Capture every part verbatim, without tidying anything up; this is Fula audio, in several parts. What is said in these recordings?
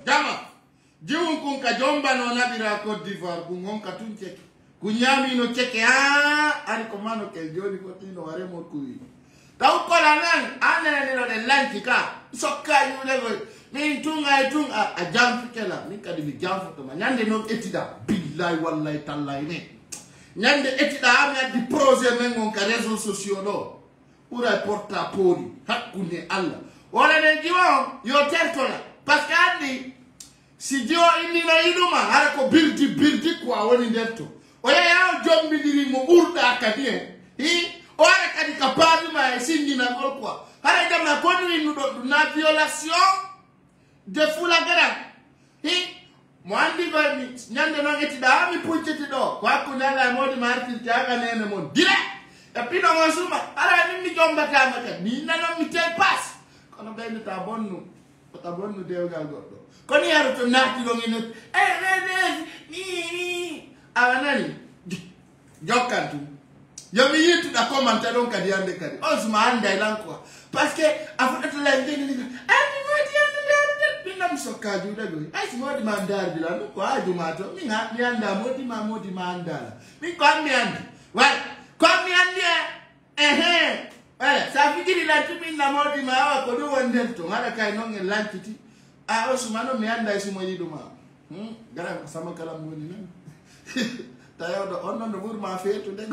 jama jiwun kun ka jomba no nabira Côte d'Ivoire kun ngon ka tun cheke kunyami no cheke ah ari komano ke joni ko tino ware mo kuyi taw ko la nan ane ni no de lantika sokka yu le go ni tunga tunga a jam fikela ni kadi bi jam foto ma nyande no etida billahi wallahi tallahi ne nyande etida amya di projet men ngon ka réseaux sociaux do pour porta poli hakkunde Allah wala de jiwa yo tertola parce que andi si jiwa indi na iduma hara ko birdi birdi kwa woni ndetto oya ya jombi diri mo urda kadie hi ora kadi kapadi ma singi na gol kwa hara jama ko ni nudo na violation de fula gara hi mo andi ba mi nyande no ngeti da mi puncheti do kwa kunala modi marti taga nene mo dire e pino ngasuma hara ni mi jomba kama ka ni nano mi tel pass kono ben ta bonnu ta bonnu dewgal goddo koni yaro to nati do ngene eh eh ni ni awanani jokantu yomi yitu da commenter donc kadi ande kadi ozuma anda ilankwa parce que afuta la ngene ni ani modi ande pinam sokaju da go ai modi mandar bila no ko aju mato mi nga mi anda modi ma modi mandala mi ko mi ande wa ko mi ande eh eh eh sa fikiri la tumi na modi ma wa ko do wonde to ngara kay no ngel lantiti a ozuma no mi anda isi modi duma hm gara sama kala modi na tayo do on no bur ma fetu de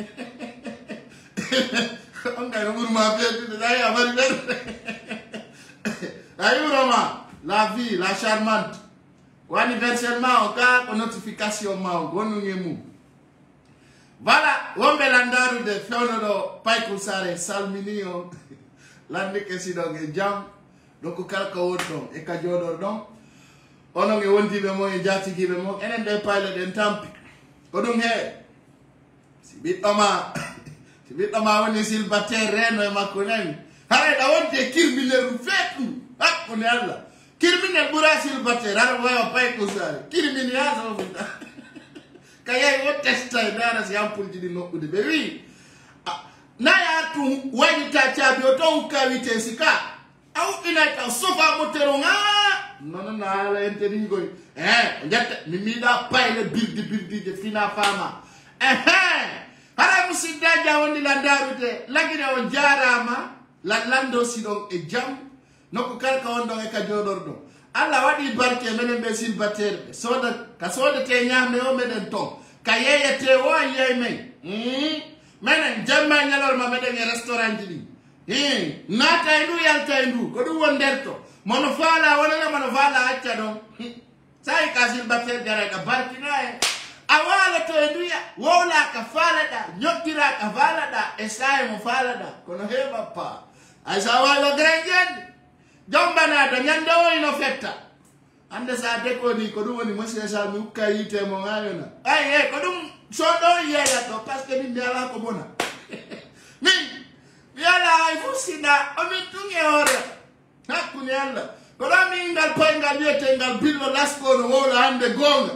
on ga no bur ma fetu de ay abari de ayu roma la vie la charmante ko anniversaire ma o ka ko notification ma o gonu ngemu voilà wombe landaru de fewno do pay ko sare salmini o lande ke si do ge jam do ko kala ko woto e ka jodor don ono nge wondi be mo e jati gibe mo enen de payle den tampi ko dum he si bitoma si bitoma woni sil batter reno e makko nani hare da wonte kirmineru fetu hakko ne Allah kirmine bura sil batter har wayo pay ko sare kirmine ya so bita kaya yo testa dara si ampul di nokkude be wi na ya tu wani ta chabi o ton kawite sika au ina ta sofa motero nga non na la enteni goy eh jatta mi mi da payle birdi birdi de fina fama eh hara musida jawondi la darute lagine on jarama la lando sidon e jam noko kalka on don e ka jodor do alla wadi barke menen be sil batter soda ka soda te nyame o meden to ka yeye te wo yey men hmm menen jamma nyalor ma meden e restaurant di eh nata indu yalta indu ko du wonderto mono fala wala mono fala acca don sai kasil batter gara ka barkina awala to eduya wola ka fala da nyokira ka fala da esai mo fala da kono heba pa asa wala granjen jomba na da nyanda wo ino fetta ande sa de ko ni ko dum woni mo se sa mi ukayite mo ngayo na ai e ko dum so do yela to parce que ni ndala ko bona ni yala ai fusina o mi tunye ore hakuni alla ko da mi ngal pangal yete ngal billo lasko no wola ande gonga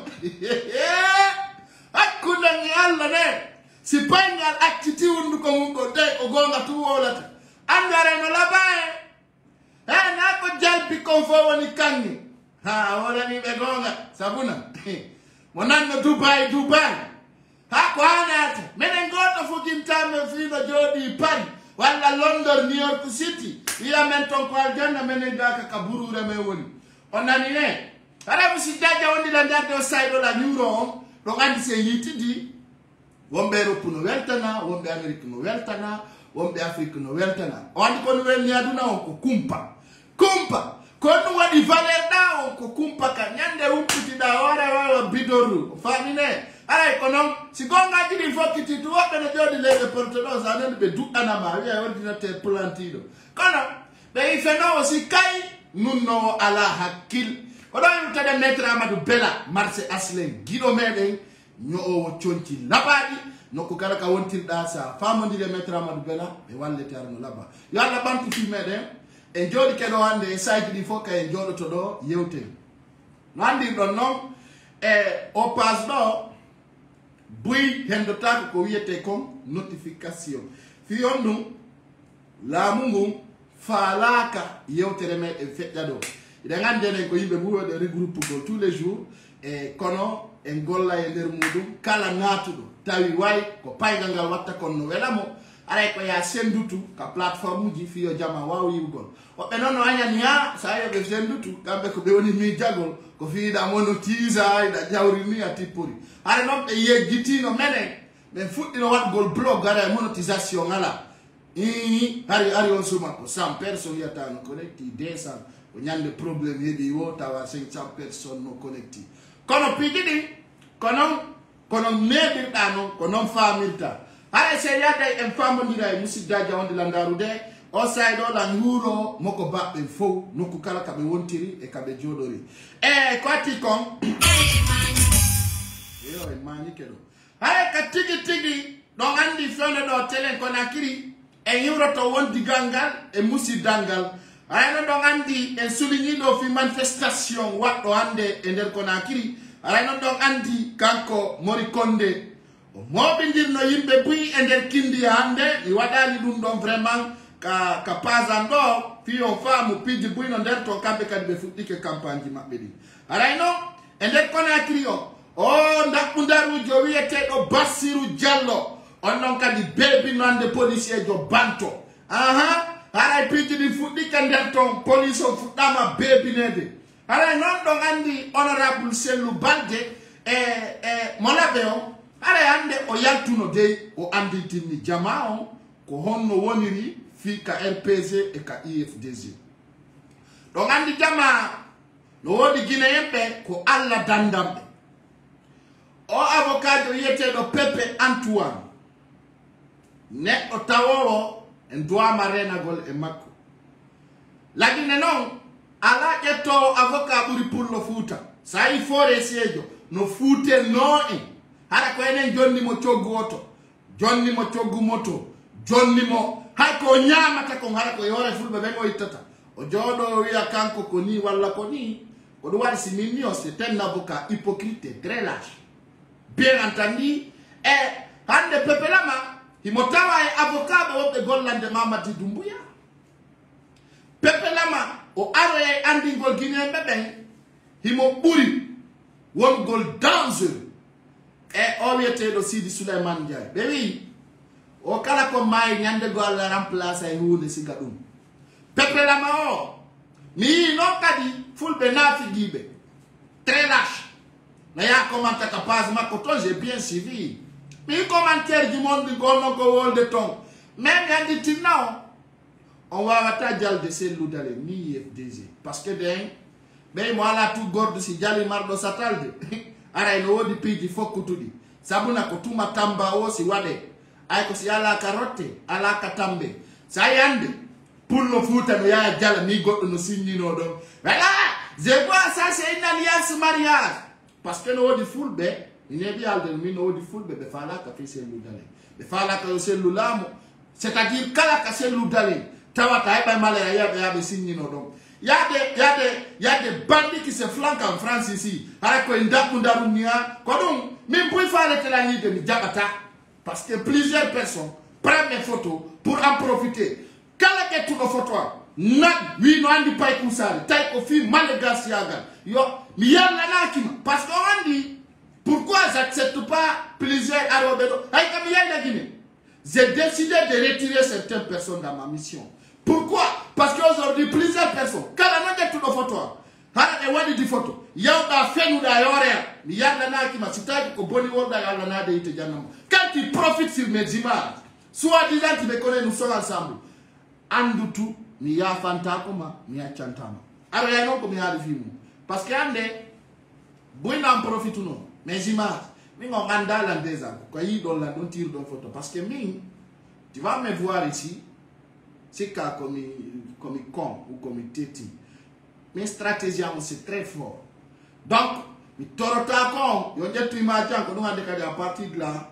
hakuna ni alla ne si pangal actiti wondu ko mungo de o gonga tu wola ta andare no labae eh na ko jalbi ko fo woni kanni ha wala ni be gonga sabuna monanno Dubai Dubai ha ko anata menen goto fu jintame fiido jodi Paris wala London New York City iya men ton ko aljanna menen gaka ka burure me woni onani ne ara musi daja wondi la ndade o saydo la neuro do andi se yitidi wombe Europe no weltana wombe America no weltana wombe Afrique no weltana on ko no wel ni aduna on ko kumpa kumpa ko no wadi valer da on ko kumpa ka nyande umputi da ora wa bidoru famine ay ko non si gonga jidi fokiti to wobe no jodi le portolo sa nan be dudana ma wi ordinateur plantido kono be ifeno si kai nunno ala hakil ko do tade maître Amadou Bella marché aslen gido meden nyo o chonti labadi noko kala ka wontirda sa famondi le maître Amadou Bella be wallete arno laba yalla bantu fi meden e jodi kedo hande e saji di foka e jodo to do yewte no andi don non e o pass do bui hendo tak ko wiete kom notification fi ondu la mungu falaka yewtere me e fedda do ida ngandene ko yimbe bu de regroupe ko tous les jours e kono en golla e nder mudum kala natudo tawi way ko paygal ngal watta kon no welamo aray ko ya sendutu ka plateforme ji fiyo jama waw yibgol o be non anyani ya sa yo be sendutu kambe ko be woni mi jagol ko fiida mono tiza ida jawri ni atipuri are non be yejjitino menen be fuddino wadgol blog gara monétisation ngala i ari ari on suma ko cent personnes yata no connecti deux cents o nyande problème hebi wo tawa cinq cents personnes no connecti kono pigidi kono kono medir dano kono famirta are se yata en famondira e musiddaja on de landarude o saydo la nguro moko babbe fo nokku kala kabe wontiri e kabe jodori e kwati kon yo e mani kedo are ka tigi tigi don andi fone do telen konakiri e yuro to wondi gangal e musiddangal ayno don andi en souligni do fi manifestation waddo hande e nder konakiri ayno don andi kanko Mori Konde o mobindirno yimbe buyi e nder kindi hande mi wadani dum don vraiment ka ka pazan do fi on famu piji buyi no nder to kambe kadi be fuddike campagne mabbe di ayno e nder konakiri o o ndakundaru jo wiete do Basiru Diallo on non kadi bebi nande policier jo banto aha ara piti di fuddi kandel ton police o fuddama bebi nede ara non don andi honorable Sellu Balde e e molabe on ara ande o yantuno de o andi tinni jama on ko honno woniri fi ka R P G e ka I F D G don andi jama no wodi Guinéen ko alla dandambe o avocat yete do Pepe Antoine ne o tawowo en doa marena gol e makko lagine non ala jetto avocat buri pour lo futa sa i fore siejo no fute no en hara ko enen jonni mo coggu oto jonni mo coggu moto jonni mo hay ko nyamata ko hara ko yore fulbe be mo ittata o jodo wiya kanko ko ni walla ko ni o do wari si minni o c'est un avocat hypocrite très lâche bien entendu e hande Pepe Lama himotawa e avocat be wobbe gollande Mamadi Doumbouya Pepe Lama o aro e andi gol Guinéen be ben himo buri won gol danger e o wiete do Sidi Souleymane Ndiaye be wi o kala ko may nyande gol remplacer e hunde siga dum Pepe Lama o mi no kadi fulbe nafi gibe très lâche na ya commenta ka page ma ko to j'ai bien suivi mi commentaire du monde gono ko wolde ton même gandi tinao on va wata jalde Sellu dale mi F D G parce que den be mo ala tout gordo si jali mardo satalde ara no wodi piji fokutudi sabuna ko tuma tamba o si wade ay ko si ala carotte ala katambe sayande pour no futa no ya jala mi goddo no signino do voilà je vois ça c'est une alliance mariage parce que no wodi fulbe ni bi alde mi no wodi fulbe be fala ka fi Sellu dale be fala ka Sellu lamo c'est-à-dire kala ka Sellu dale tawata e ba malaya ya ya be signino do ya de ya de ya de bandits qui se flanquent en France ici ara ko ndaku ndaru nia ko dum même pour faire le la de mi jabata parce que plusieurs personnes prennent mes photos pour en profiter kala ke tu no photo na wi no andi pay kusari tay ko fi malgré yaga yo mi yalla nakima parce que on dit pourquoi j'accepte pas plusieurs arobedo ay kam yalla Guinée j'ai décidé de retirer certaines personnes dans ma mission. Pourquoi? Parce qu'aujourd'hui plusieurs personnes quand on a tout nos photos hala e wadi di photo yaw da fenu da yore mi yalla nakima sitaki ko boni wonda yalla na de ite janam quand tu profites sur mes images soit disant tu me connais nous sommes ensemble andutu mi ya fanta kuma mi ya chantama ara ya non ko mi hadi fimu parce que ande buina en profite non mes images mi ngo ganda la des ans ko yi don la don tire don photo parce que mi tu vas me voir ici c'est ka comme comme con ou comme teti mes stratégies c'est très fort donc mi torota kon yo jettu image ko dum ande kadi à partir de là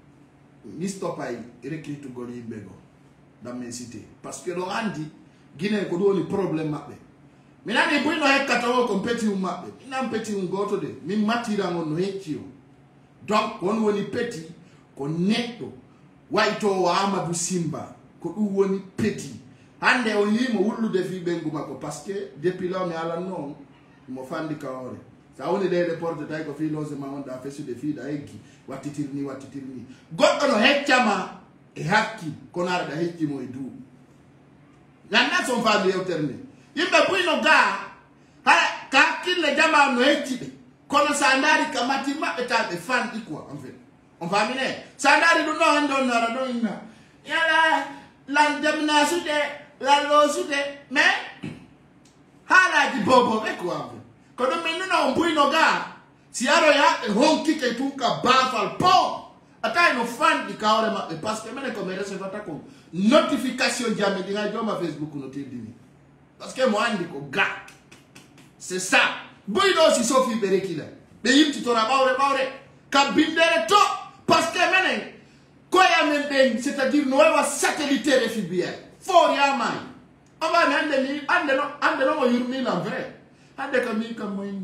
mi stopay recruter goli bego dans mes cités parce que do andi Guinée ko do ni problème mabbe mi nani buino e katawo ko peti um mabbe ina peti um goto de mi matira ngon no heccio donc on woni peti ko netto waito wa Amadou Simba ko dum woni peti hande o yimo wullude fi ɓengu makko parce que depuis là mi alan noon mo fandi kawore sa woni leyde porte tawi ko fi logement wonɗa fesude fiiɗa eggi wattitir ni wattitir ni goɗɗo no heccama e hakki kono araɗa heccimo e duuɓi ganda son faami yewtere nde yimɓe buyno gaa hara ka hakkille jama no hecci ɓe kono sa ndaari ka matir maɓɓe ta ɓe fanɗi quoi en fait on faamine sa ndaari ɗum ɗo hande on nara ɗo inna yala lan jamnasude lan loosude mais haalaji boboɓe quoi en fait ko ɗum min nuna on buyno gaa si aroya ɓe honkike tun ka baafal po a tawi no fanɗi kawre maɓɓe par ce que minen komi recevata ko notification jammi ɗi hay joma Facebook no teddini parce que mo andi ko ga c'est ça buyɗo si sofi ɓe rekila ɓe yimtitora ɓawre ɓawre kam bindere to par ce que minen koyamen ɓen c'est à dire no wawa satellitaire fibiyel foriyamayi o mbami hande mi ande no ande no mo yurmilan vrai hande ko min kam moyinna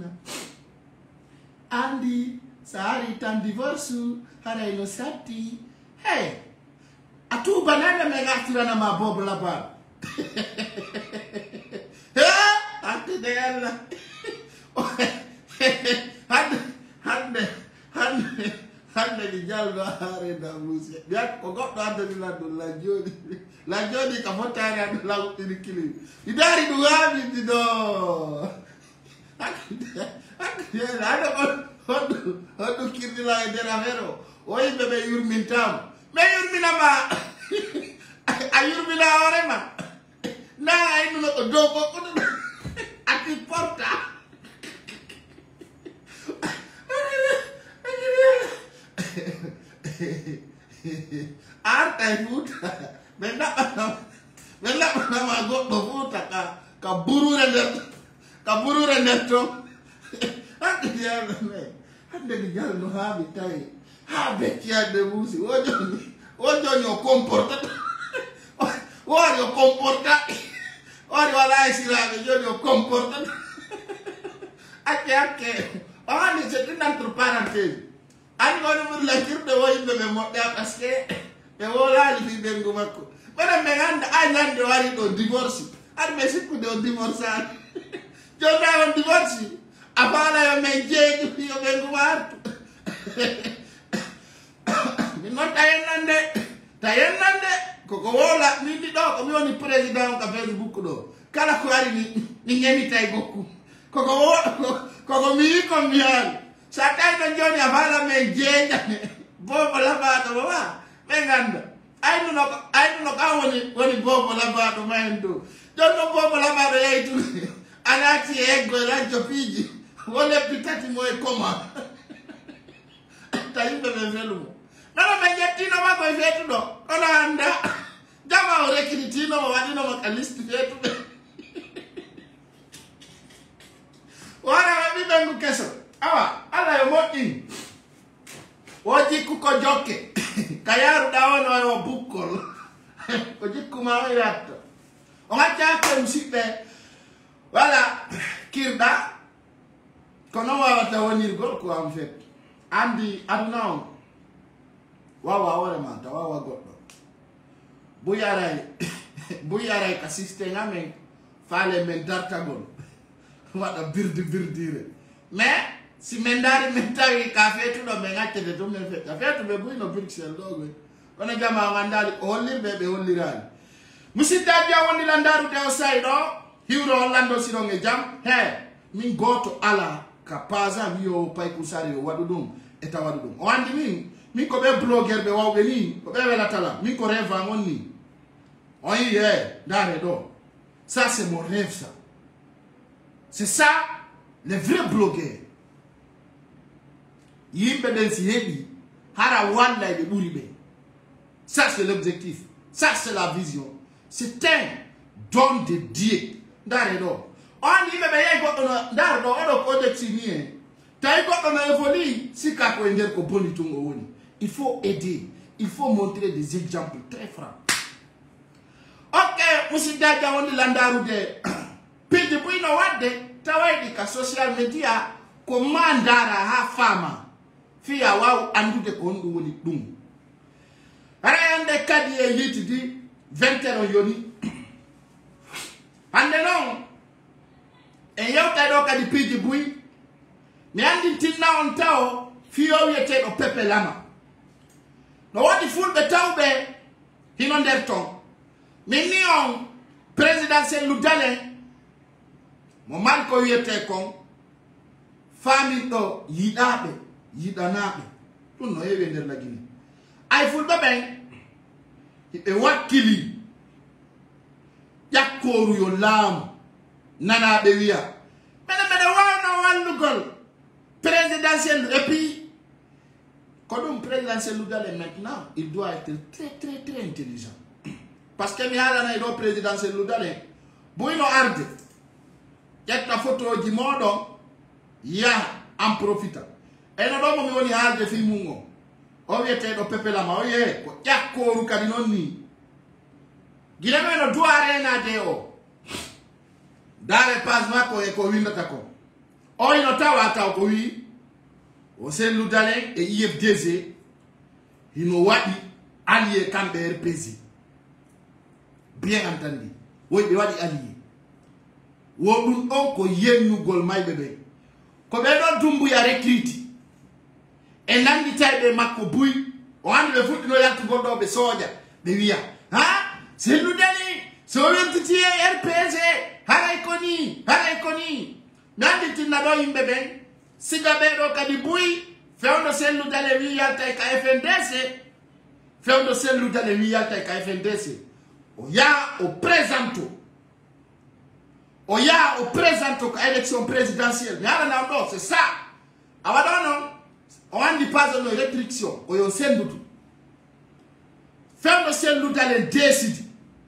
andi sa ari tan divorce haray no satti hey a tubanane me gartiranama bobo laban hande de yalla hande hande hande hande ɗi jalno harenda musie ɓiyat ko goɗɗo addani lanɗum la jooɗi la jooɗi ka fottari ande la wuɗɗiri kilim ɗi daari ɗum haamidi ɗo hande honɗu honɗu kirɗila e nder affaire o o yimɓe ɓe yurmintama mais yurminama a yurmina hoorema na aynuno ko dow goɗɗuɗo ati porta arta e fuuta ɓe ɗaɓɓanama ɓe ɗaɓɓanama goɗɗo fuuta ka ka burure nder ka burure nder to hande yalme hande mi jalno haaɓi tawi ha becciyande muusi wo joni wo joni o comporta wori o comporta wori wala e siraɓe joni o comporta acce hakke o handi c'est une entre parenthèse andi woni ɓuri lankirde wo yimɓe ɓe moƴƴa par ce que ɓe wolali fi ɓengu makko ɓeɗen ɓe ganda a ñande wari ɗo divorce aɗa ɓe sikkude o divorce ani jonta on divorce a faala yo men jeeƴi yo ɓengu ma artu min noon tayennande tayennande koko wola min ɗi ɗo komi woni président ka Facebook ɗo kala ko ari ni ni ñemitay gokku koko wo koko mi wi kon mi haali sa tawi ɗon joni a faala men jeeƴane bobo labaɗo mo wa ɓe ganda aynuno aynuno kam woni woni bobo labaɗo ma hen dow jon ɗon bobo labaɗo yeyi tun a naati e eggo e lanco piiji wo leppi tati mo e coma ta yimɓe ɓe felumo nono ɓe ƴettinoma koye feetuɗo kono anda jama o recritinomo waɗinomo ka liste feetuɓe wara ɓi ɓengu keso awa ala yo moƴƴin wo jikku ko jokke ka yaruɗa wono o bukkol ko jikkuma o yatto o gaccake musidɓe wala kirɗa kono wawata wonirgol ko en fait andi aduna on wawa hoorema ta wawa goɗɗo buyaray buyaray ka systéme amen faale men dartagol waɗa birdi birdire mais si men daari men tawi ka feetuɗo ɓe gaccede to men feeta feetuɓe buyno bruxelles ɗo ɓe kono jama gandali o hollirɓe ɓe hollirani musiddaji a wonila darude o sayi ɗo hiwro hollando siɗon e jaam he min goto ala ka pasa wiyo paykou sari o waɗu ɗum e ta waɗu ɗum o andi min min ko ɓe blogueur ɓe wawɓe ni ko ɓe welatala min ko rêve am on ni on yi he dare ɗo ça c'est mon rêve ça c'est ça les vrais blogueurs yimɓe ɗen si heeɓi hara walla ɓe ɓuuri ɓe ça c'est l'objectif ça c'est la vision c'est un don de Dieu dare ɗo on yimɓe ɓe yeyi goɗɗo no dare ɗo oɗo ko odeksi ni en tawi goɗɗo no évolue sikka ko e nder ko boni tun o woni il faut aider il faut montrer des exemples très francs ok musiddaji a woni landarude piji buyno wadde tawayɗi ka social media ko ma ndara ha fama fiya waw andude ko honɗum woni ɗum ara yande kadi e yitidi vingt heures o yoni hande non en yewta ɗo kadi piiji buy mi andi tinna on taw fiyo wiyeteɗo Pepe Lama no waɗi fulɓe tawɓe hino nder ton min ni on présidentiel Ludale mo man ko wiyete kon famin ɗo yiɗaɓe yiɗanaɓe ɗum no heewi nder lagini ay fulɓe ɓen ɓe wakkili ƴakkoru yo laamu nanaɓe wiya mene mbeɗe wawno wallugol présidentiel et puis ko ɗum présidentiel Ludale maintenant il doit être très très très intelligent parce que mi haalanayi ɗo présidentiel Ludale buyno arde ƴetta photo ji moɗon yaha en profita eno ɗo momi woni haalde fi mum o o wiyeteɗo Pepe Lama o ye ko ƴakkoru kadi noon ni gila meno duwa renade o dare page makko e ko windata ko o ino tawa taw ko wi o sen Ludale e I F D G hino waɗi allié kamɓe R P G bien entendu woyɓe waɗi allié wo ɗum ɗon ko yennugol mayɓe ɓe ko ɓe ɗon dumbuya recruti e nanditayɓe makko buy o andi ɓe fuɗɗino yaltugol ɗo ɓe sooja ɓe wiya ha sen Ludale so weltiti e R P G haray ko ni haray ko ni mi anditinna ɗo yimɓe ɓen siga ɓeɗo kadi buy fewdo sen Ludale wi yalta e ka F N D C fewdo sen Ludale wi yalta e ka F N D C o yaha o présente o yaha o présente ko élection présidentielle mi halanam ɗo c'est ça a waɗa noon o andi pas no restriction o yo sendudu fewdo sen Ludale décide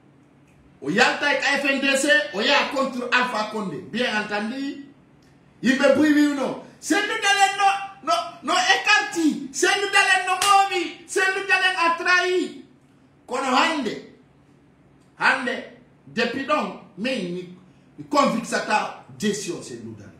o yalta e ka F N D C o yaha contre Alpha Condé bien entendu yimɓe buy wiwno sen Ludale no no no écarti sen Ludale no momi sen Ludale a trahi kono hande hande depuis donc min mi convictata décision sen Ludale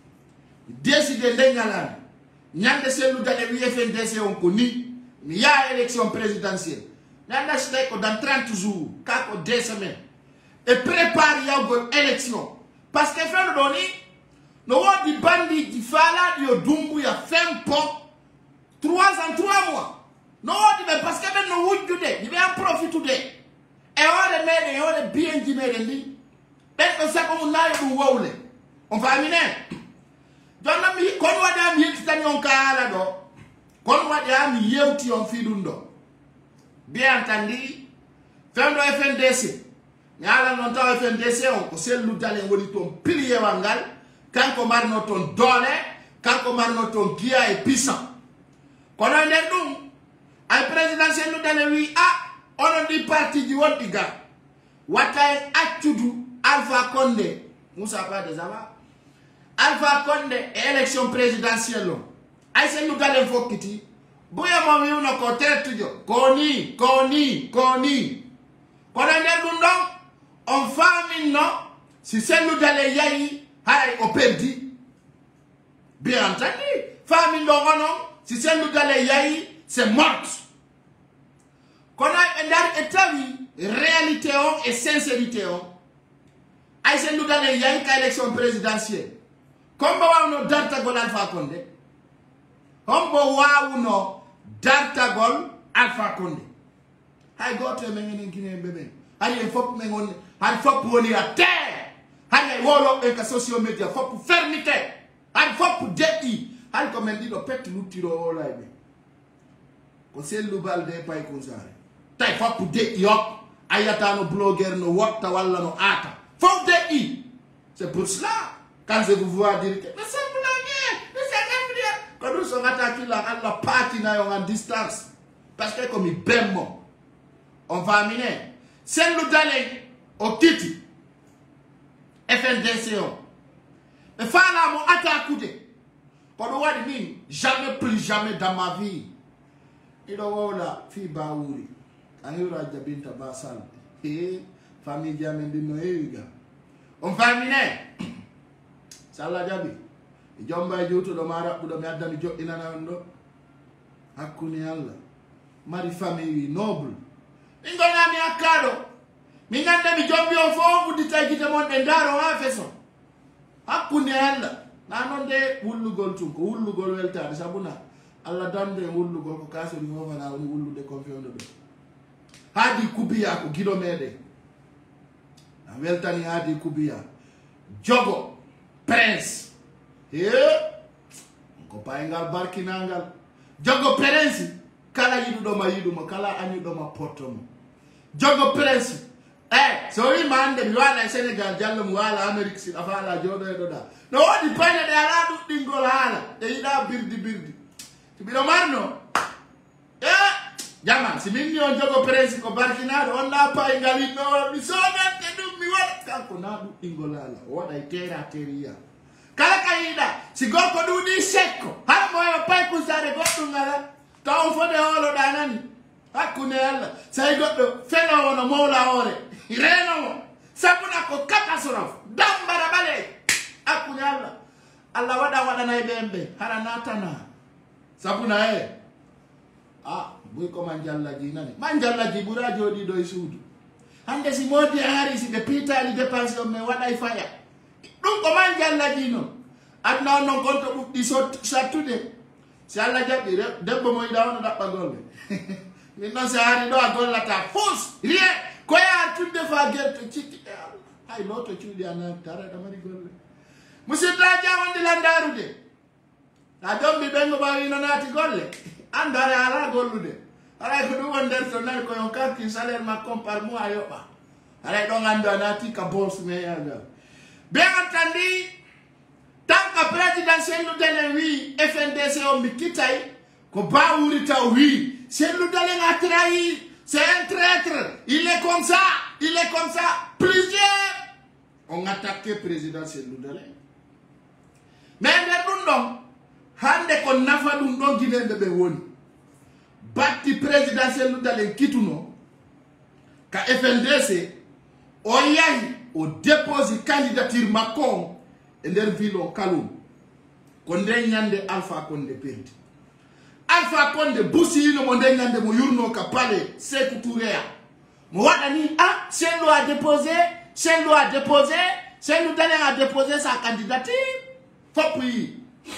décide nde ñalande ñande sen Ludale wi F N D C on ko ni mi yaha élection présidentielle ñanda so tawi ko dans trente jours ka ko deux semaines et prépare yawgol élection parce que fewno ɗo ni no woodi bandiji faalaɗi yo dumbuya fempo trois ans trois mois no woodi ɓe par ce que ɓen no wujjude yiɓe en profitude e hoore meɗen e hoore biyenji meɗen ndi ɓen ɗo sago mum nayo ɗum wowle on famine jonna mi kono waɗi ami yiltitani on ka haala ɗo kono waɗi ami yewti on fi ɗum ɗo bien entendu fewdo F N D C mi haala noon taw F N D C on ko sen Ludale woni toon piliyewal ngal kanko marno ton doole kanko marno ton giya e puissant kono nder ɗum ay présidentiel Ludale wi a onon ɗi parti ji wonɗi ga watta en accudu Alpha Condé Moussa Bade Zaba Alpha Condé e élection présidentielle o ay sen Ludale fokkiti buya mo wiwno ko tertujo ko ni ko ni ko ni kono nder ɗum ɗon on faminno si sen Ludale yayi haray o perdi bien entendu famille ɗo onon si sen Ludale yayi c'est morte kono ɓe dari e tawi réalité o e sincérité o ay sen Ludale yayi ka élection présidentielle comme wawno dartagol Alpha Condé hombo wawno dartagol Alpha Condé hay goto e men enen Guinéen ɓe ɓen hay en fof men woni hay fof woni a terre hay woloɓe ka social media fof fermité hay fof deɗɗi hay ko men ɗiɗo petti luttiro wolayɓe ko sellu balde e pay konsare tay fof deɗɗi hokko a yiyatano blogueur no wotta walla no aata fof deɗɗi c'est pour cela quand je vous vois dire que mais c'est blogueur mais c'est infidèle ko ɗum so gata killan allah paatinayo en distance parce que komi bemmo on famine sen Ludale o titi F N D C o ɓe faalamo attaquude ko ɗum waɗi min jamais plus jamais dans ma vie ɗiɗo wowla fi bawuri a hiwra jabinta ba salde e famille ji amen ndin no heewi ga on famine so Allah jaɓi e jomba e juutuɗo ma raɓɓuɗo mi addami joɗɗinana on ɗo hakkunde Allah mari famille noble min gonami hakkaɗo mi ngande mi jombi o fo budita gite mon de ndaro ha feso hakkunde Allah na non de wullugol tun ko wullugol weltade sabuna Allah dande wullugol ko kaso ni mo fana woni wullude confiance do hadi kubiya ko gido mede na weltani hadi kubiya jogo prince e ko payngal barkinangal jogo prince kala yidu do ma yidu mo kala anyu do ma portomo jogo prince eh so wi mande mi wala Senegal jallo mo wala Amerique si afala jodo e do da no wodi payne de ala du dingol hala de yida birdi birdi to bi do marno eh jama si min on jogo prince ko barkinado on na payngal no mi sonante dum mi wala kanko na du dingol hala wada e tera teria kala kayida si goko du di sekko ha mo yo pay ko sare goddu ngala taw fode holo danani hakune Allah say goddo feno wono mawla hore reno sabuna ko catastrophe dambara bale hakune Allah Allah wada wada nay bembe hara natana sabuna e ah boy ko manjalla ji nani manjalla ji bura jodi do suudu hande si modi hari si be pitali dépense o me wada faya dum ko manjalla ji no adna non konto bu di satude si Allah jabi debbo moy dawno dabba golle min non sa hari do gollata fus rien ko ya tudde fa gerto cikki hay loto ciudi ana tara da mari golle musidda jawandi landarude na dombi bengo bawi no nati golle andare ala gollude ala ko dum wonder to nar ko yon kalki salaire ma com par mois yoba ala do ngando nati ka boss me yaga be antandi tanka présidentiel nous donne oui F N D C on mikitay ko baourita oui c'est nous donne a trahi c'est un traître il est comme ça il est comme ça plusieurs on attaqué présidentiel nous donne mais de dundon hande ko nafa dum don guinembe be woni batti présidentiel nous donne kituno ka F N D C o yahi o déposer candidature Macron e nder vilo kalum ko nde nyande Alpha Condé perdi Alpha Condé busino mo nde nyande mo yurno ka palais Sékou Touré mo wadani ah c'est loi déposé c'est loi déposé c'est nous donner à déposer sa candidature faut puis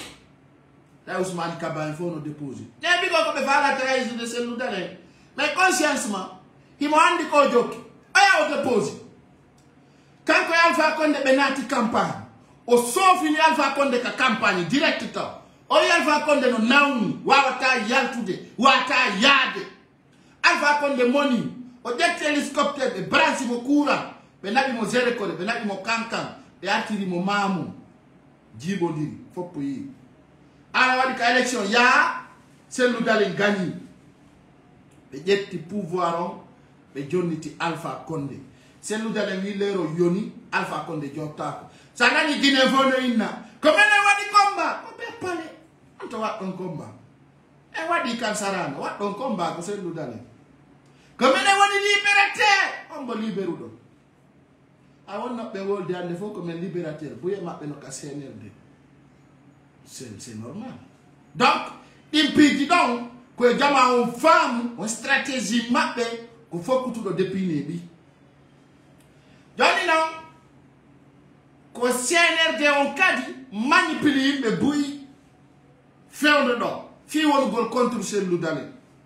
là Ousmane Kaba il faut nous déposer ne bi ko ko be fala trahison de c'est nous donner mais consciencement il mo andi ko jokki aya o déposer quand ko Alpha Condé benati campagne o sofini Alpha Condé ka campagne direct ta o Alpha Condé no nawni wawata yaltude wata yaade Alpha Condé moni o jet hélicoptère be branche mo courant be nabi mo zere ko be nabi mo kankan be atiri mo mamu jibo diri foppo yi ala wadi ka élection ya Cellou Dalein gagni be jetti pouvoir on be jonniti Alpha Condé Cellou Dalein wi lero yoni Alpha Condé jottako sanani dine vono inna comme ne wadi combat ko be pale anto wa don combat e wadi kan sarana wa don combat ko Cellou Dalein comme ne wadi libérateur on bo libéru do a wonna be wolde ande fo comme libérateur buye mabbe no ka C N L D c'est c'est normal donc impidi donc ko jama on femme on stratégie mabbe ko fokutu do depuis ne bi joni non ko C N R D on kadi manipuli be buy fewdo do fi won gol contre Cellou Dalein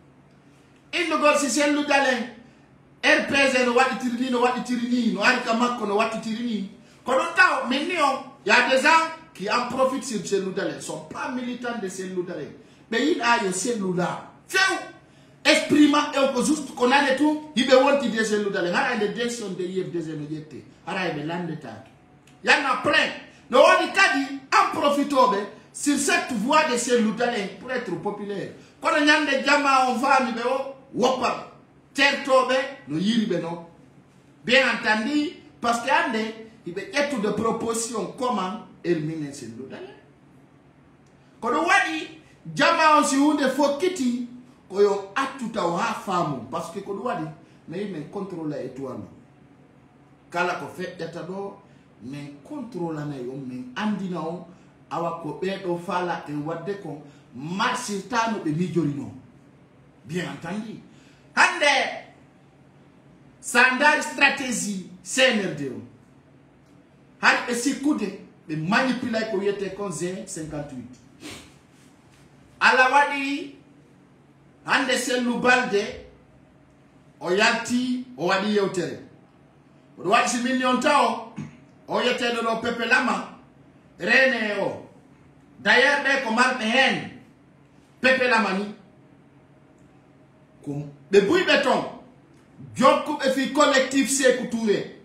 il no gol si Cellou Dalein R P G no wadi tirini no wadi tirini no arika makko no wadi tirini ko don taw minni on y a des gens qui en profitent sur Cellou Dalein sont pas militants de Cellou Dalein mais il a yo Cellou là few exprima e ko juste ko nane tout yibe wonti de Cellou Dalein hara de direction de yef des émédiété hara be lande ta il y en a plein. Nous on dit en profitobe sur cette voie de Cellou Dalein pour être populaire. Quand on y a des gamins on va nous wopam tertobe no yiribe no. Bien entendu parce qu'il y a des études de proposition comment éliminer Cellou Dalein. Quand on dit gamins on si ou de fokiti ko yo atuta wa famu parce que ko do wadi mais il contrôle étoile. Kala ko fait datado mais contrôle na yo men andina on awa ko be do fala e wadde ko marsitano be mijorino bien entendu hande standard stratégie C N R D o har ɓe sikkude ɓe manipulay ko wiyete kon G cinquante-huit ala waɗi hande Sellu Balde o yalti o waɗi yewtere oɗo waɗi si million taw o yetteɗo ɗo Pepe Lama rene o d'ailleurs ɓe ko marɓe hen Pepe Lama ni ko ɓe buyɓe ton jokkuɓe fi collectif Sékou Touré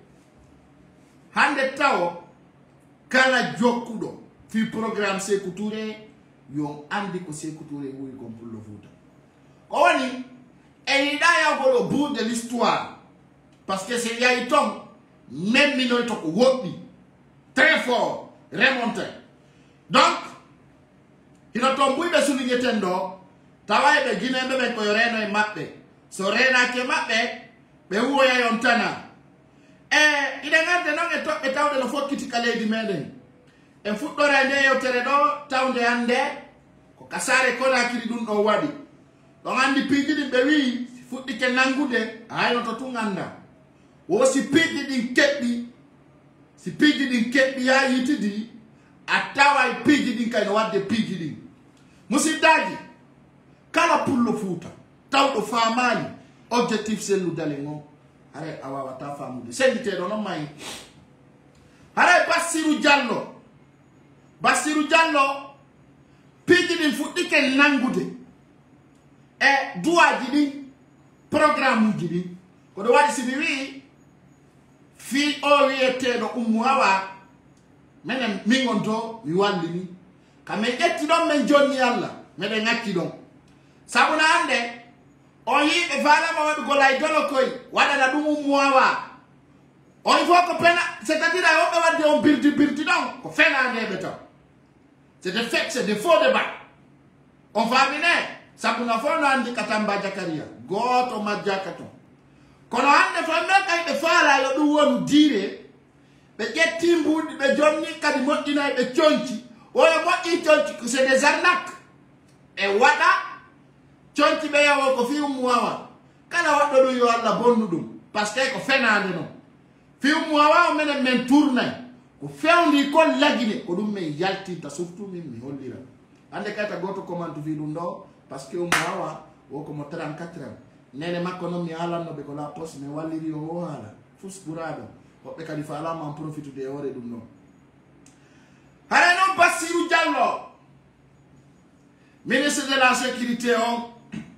hande taw kala jokkuɗo fi programme Sékou Touré yo andi ko Sékou Touré wuyi kon pullo Fouta ko woni e yiɗa yawgol au bout de l'histoire parce que c'est yayi ton même minoy to ko woɗɗi très fort remonté donc hino ton buyɓe souligneten ɗo tawa ɓe guineɓe ɓen koyo reno e maɓɓe so renake maɓɓe ɓe wuwoya yon tana e iɗen arde noon e toɓɓe tawde no fokkiti ka leydi meɗen en fuɗɗore nde yewtere ɗo tawde hande ko Kasare Konakiri ɗum ɗo waɗi ɗon andi piiji ɗin ɓe wi fuɗɗike nangude hayno to tun anda wo si piiji ɗin keɓɓi si piiji ɗin keɓɓi ha yitidi a tawa e piiji ɗin kayno wadde piiji ɗin musiddaji kala pullo Fouta tawɗo famali objectif Sellu Dalen o haray a wawata famude senditeɗo noon mayi haray Bassirou Diallo Bassirou Diallo piiji ɗin fuɗɗike nangude e duwaji ɗin programme uji ɗin koɗo waɗi simi wi fi o wiyeteɗo Oumou Hawa minen min on to mi wallini kamin ƴetti ɗon min jonni Allah meɗen ŋakki ɗon sabuna hande on yiɓe falama waɗugol hay dolo koy waɗana ɗum Oumou Hawa on il faut ko pena c'est à dire a woɓɓe wadde on birdi birdi ɗon ko fenandeɓe taw c'est des faits c'est des faux débats on famine sabuna fo no andi Katamba Jakaria goto majjaka ton kono hande to ɓe kayɓe faala yo ɗum wonu diire ɓe ƴetti mbuɗi ɓe jonni kadi moƴƴinayi ɓe conci oyo moƴƴi conci ko c'est des arnaques e waɗa conci ɓe yawo ko fi Oumou Hawa kala waɗɗo ɗum yo Allah bonnu ɗum par ce que ko fenade noon fi Oumou Hawa o minen min tournay ko fewndi kon lagine ko ɗum min yaltinta surtout min mi hollira hande kayta goto commentu fi ɗum ɗo par ce que Oumou Hawa o komo trente-quatre ans nene makko noon mi halannoɓe ko la poste mi walliri o o haala fus ɓuraɗo woɓɓe kadi falama en profitude e ore ɗum noon hare noon Bassirou Diallo ministre de la sécurité o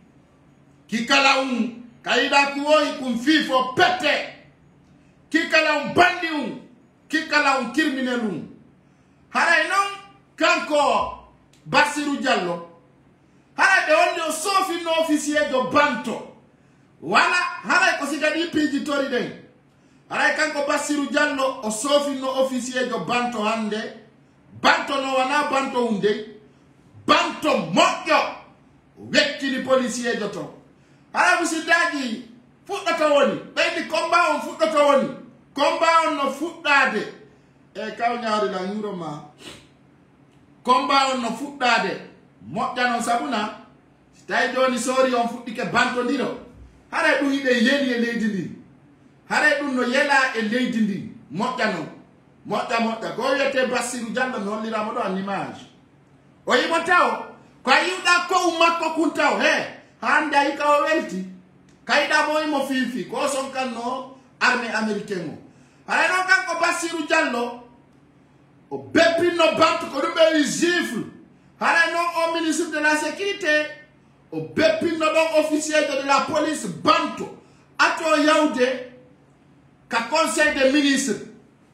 kikala um kayiɗa ko woyi kum fiifo pette kikala um bandi um kikala um criminel um haray noon kanko Bassirou Diallo haray ɓe wonde o soofinno officier jo banto wala haray ko sigadi piiji tori ɗen haray kanko Bassirou Diallo o soofinno officier jo banto hande banto no wana banto um dey banto moƴƴo o wekkini policier jo ton haray musiddaji fuɗɗoto woni ɓeydi combat on fuɗɗoto woni combat on no fuɗɗade e kawñawri la huro ma combat on no fuɗɗade moƴƴa noon sabuna si tawi joni sori on fuɗɗike bantodiro haray ɗum yiɗe yeli e leydi ndin haray ɗum no yela e leydi ndin moƴƴa noon moƴƴa moƴƴa ko wiyete Bassirou Diallo mi hollirama ɗo an image o yimo taw ko a yiwɗa kowu makko kun taw he hande a yika o welti kayiɗa mo yimo fiifi ko sonkanno armée américain o haray noon kanko Bassirou Diallo o beppinno bantu ko ɗum ɓe wi gifle haray noon o ministre de la sécurité o beppinno ɗon officier de la police banto ato yawde ka conseil des ministres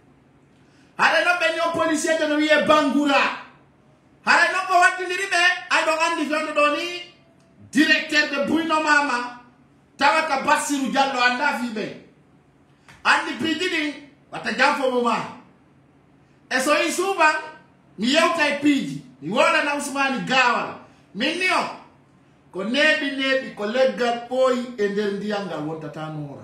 haray noon ɓen yo policier de no wiye Bangoura haray noon ko waddidiri ɓe ay ɗon andi fewde ɗo ni directeur de Buyno Mama tawata Bassirou Diallo anda fi ɓe andi piiji ɗin watta janfomo ma e so yi suuban mi yewta e piiji mi woɗana Ousmane Gawal min ni o ko neeɓi neeɓi ko leggal ɓooyi e nder ndiyam ngal wontata noora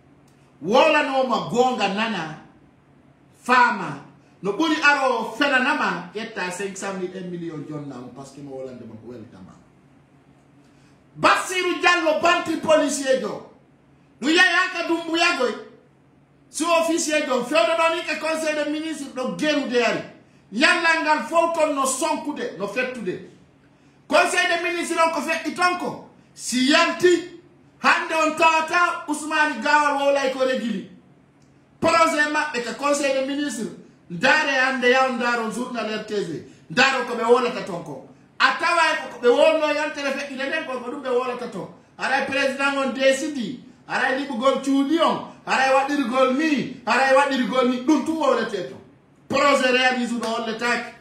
wolanoma goonga nana faama no ɓuri aro fenanama ƴetta cinq cent mille un million jonnama par ce que mo wolandema ko weltama Bassirou Diallo banti policier jo nous y a un dumbu yagoy si officier do feudo doni que conseil des ministres do guerre de ari yalla ngal fawton no sonkude no fettude conseil des ministres on ko fait itonko si yanti hande on tawata Ousmane Gawal wolay ko regili projet mabbe que conseil des ministres ndare hande yaw ndaro journal R T V ndaro ko be wolata tonko atawa ko be wolno yantere fe ide den ko ko dum be wolata to ara président on décidi ara libugol cuudi on ara wadirgol ni ara wadirgol ni dum tu wolete to projet réalise do holle tak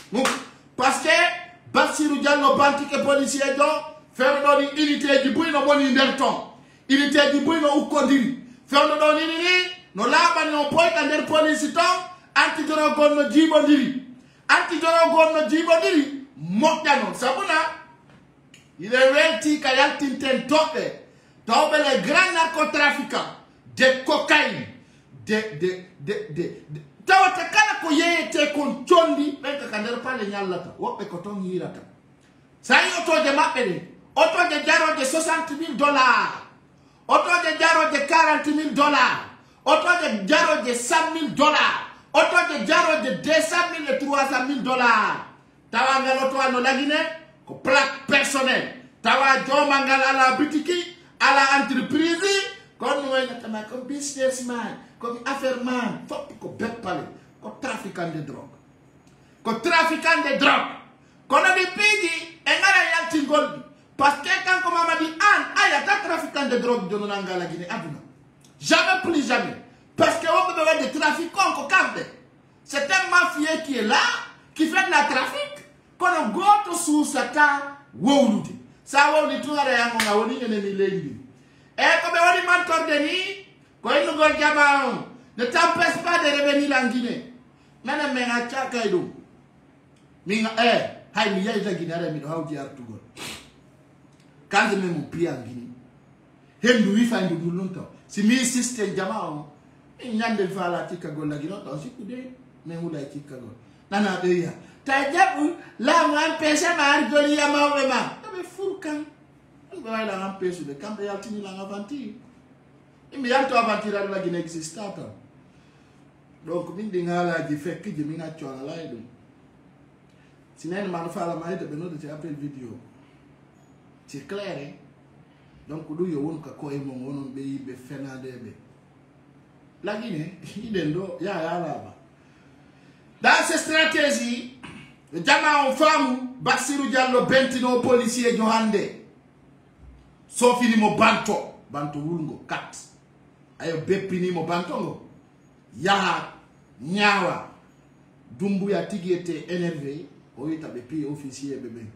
parce que Bassirou Diallo bantike policier do fewdo ni unité di buyno boni nder ton unité di buyno ukkodiri fewdo do ni ni no labani on poyta nder police ton anti drogon no jibodiri anti drogon no jibodiri moƴƴano sabuna il est welti ka yaltinten toɓɓe tawɓe les grands narcotrafiquants de cocaïne de de de de tawata kala ko yeyete kon condi ɓen kaka nder paale ñallata woɓɓe ko ton yirata sa yi otoje maɓɓe ɗe otoje jaroje soixante mille dollars otoje jaroje quarante mille dollars otoje jaroje cent mille dollars otoje jaroje deux cent mille et trois cent mille dollars tawa ngal oto ano lagine ko plaque personnel tawa jomangal ala boutique ala entreprise kono waynatama ko businessman ko affaire man fop ko beppale ko trafiquant de drogue ko trafiquant de drogue kono di pigi e ngara yalti golbi parce que kanko mamadi an ayata trafiquant de drogue jono nanga lagine aduna jamais plus jamais parce que on peut des trafiquants ko kambe c'est un mafieux qui est là qui fait de la trafic kono goto susata wowlude sa wowli tuara yango nga woni ene ni lendi e ko be woni mentor de ni ko ino gol jama ne t'empêche pas de revenir en Guinée nana me nga chaka do mi nga eh hay mi yaita Guinée mi do hawti artugol quand je me mon pied en Guinée hendu wi fandu du longtemps si mi système jama on nyande fala tika gol la Guinée to sikude me hula tika gol nana be ya tajabu la mo empêcher ma argoli ya mawbe ma be furkan be wala empêcher de kambe yaltini la aventure imi yanto aventure la Guinée existe ta donc min di ngala ji fekk ji mi ngaccio la lay dum sinen man fala ma ite be no de appel vidéo c'est clair hein? Donc du yo won ka ko e mo wonon be yibe fenade be la Guinée idendo ya ya la ba dans cette stratégie le jama on femme Bassirou Diallo bentino policier johande so fini mo banto banto wulgo kat ayo beppini mo bantongo ya nyawa dumbu ya tigete énervé o yita be pi officier bebe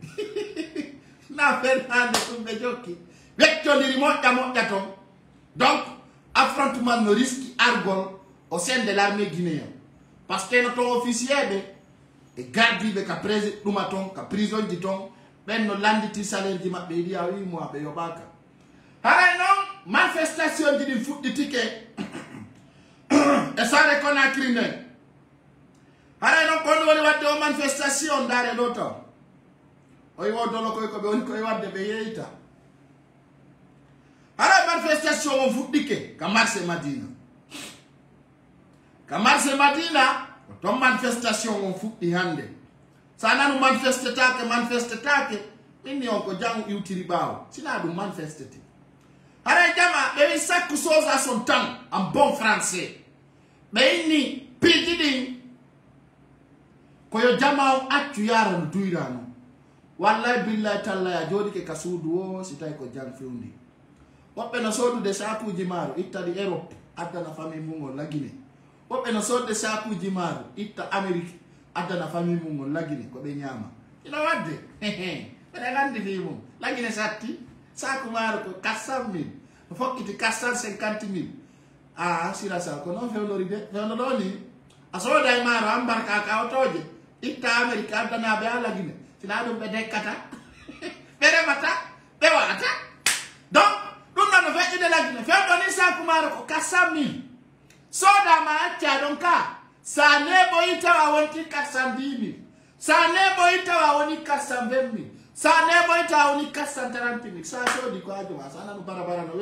na fernande tumbe jokki vecchio diri moƴƴa moƴƴa ton donc affrontement no risque argol au sein de l'armée guinéenne parce que notre officier be e gardi be ka président duma ton ka prison di ton ben no landiti salaire di mabbe di a huit mois be yobaka haray non manifestation di di futti ticket e sare Conakry ne haray non kono woni wadde o manifestation dare do to o yi wodolo koy ko be woni koy wadde be yeita haray manifestation o fuddike ka marché Madina ka marché Madina to manifestation on fuɗɗi hande sa nanu manifeste take manifeste take inni on ko jangu iwtiri ɓaawo sina ɗum manifestete haray jama ɓe wi chaque chose à son temps en bon français ɓe inni piiji ɗin koyo jama on accu yara no duyrano wallahi billahi tallahi a jooɗike ka suudu o si tawi ko jang fewndi woɓɓe no soodude sakuji maaro ittadi Europe addana famille mum o lagine woɓɓe no sodde sakuji maaro itta Amérique addana famille mum on lagine ko ɓe ñaama ina wadde ɓeɗe gandini mum lagine satti saku maaro ko quatre cent mille o fokkiti quatre cent cinquante mille a sira sa ko noon fewnori de fewno ɗo ni a sooda e maaro ambarka ka otoje itta Amérique addanaɓe a lagine sina ɗum ɓe dekkata ɓe remata ɓe waɗata donc ɗum ɗon no feƴƴude lagine fewɗo ni saku maaro ko quatre cent mille soda ma acca don ka sa nebo itawa wonti quatre cent dix mille sa nebo itawa woni quatre cent vingt mille sa nebo itawa woni quatre cent trente mille sa sodi ko aduma sa nanu barabara no weli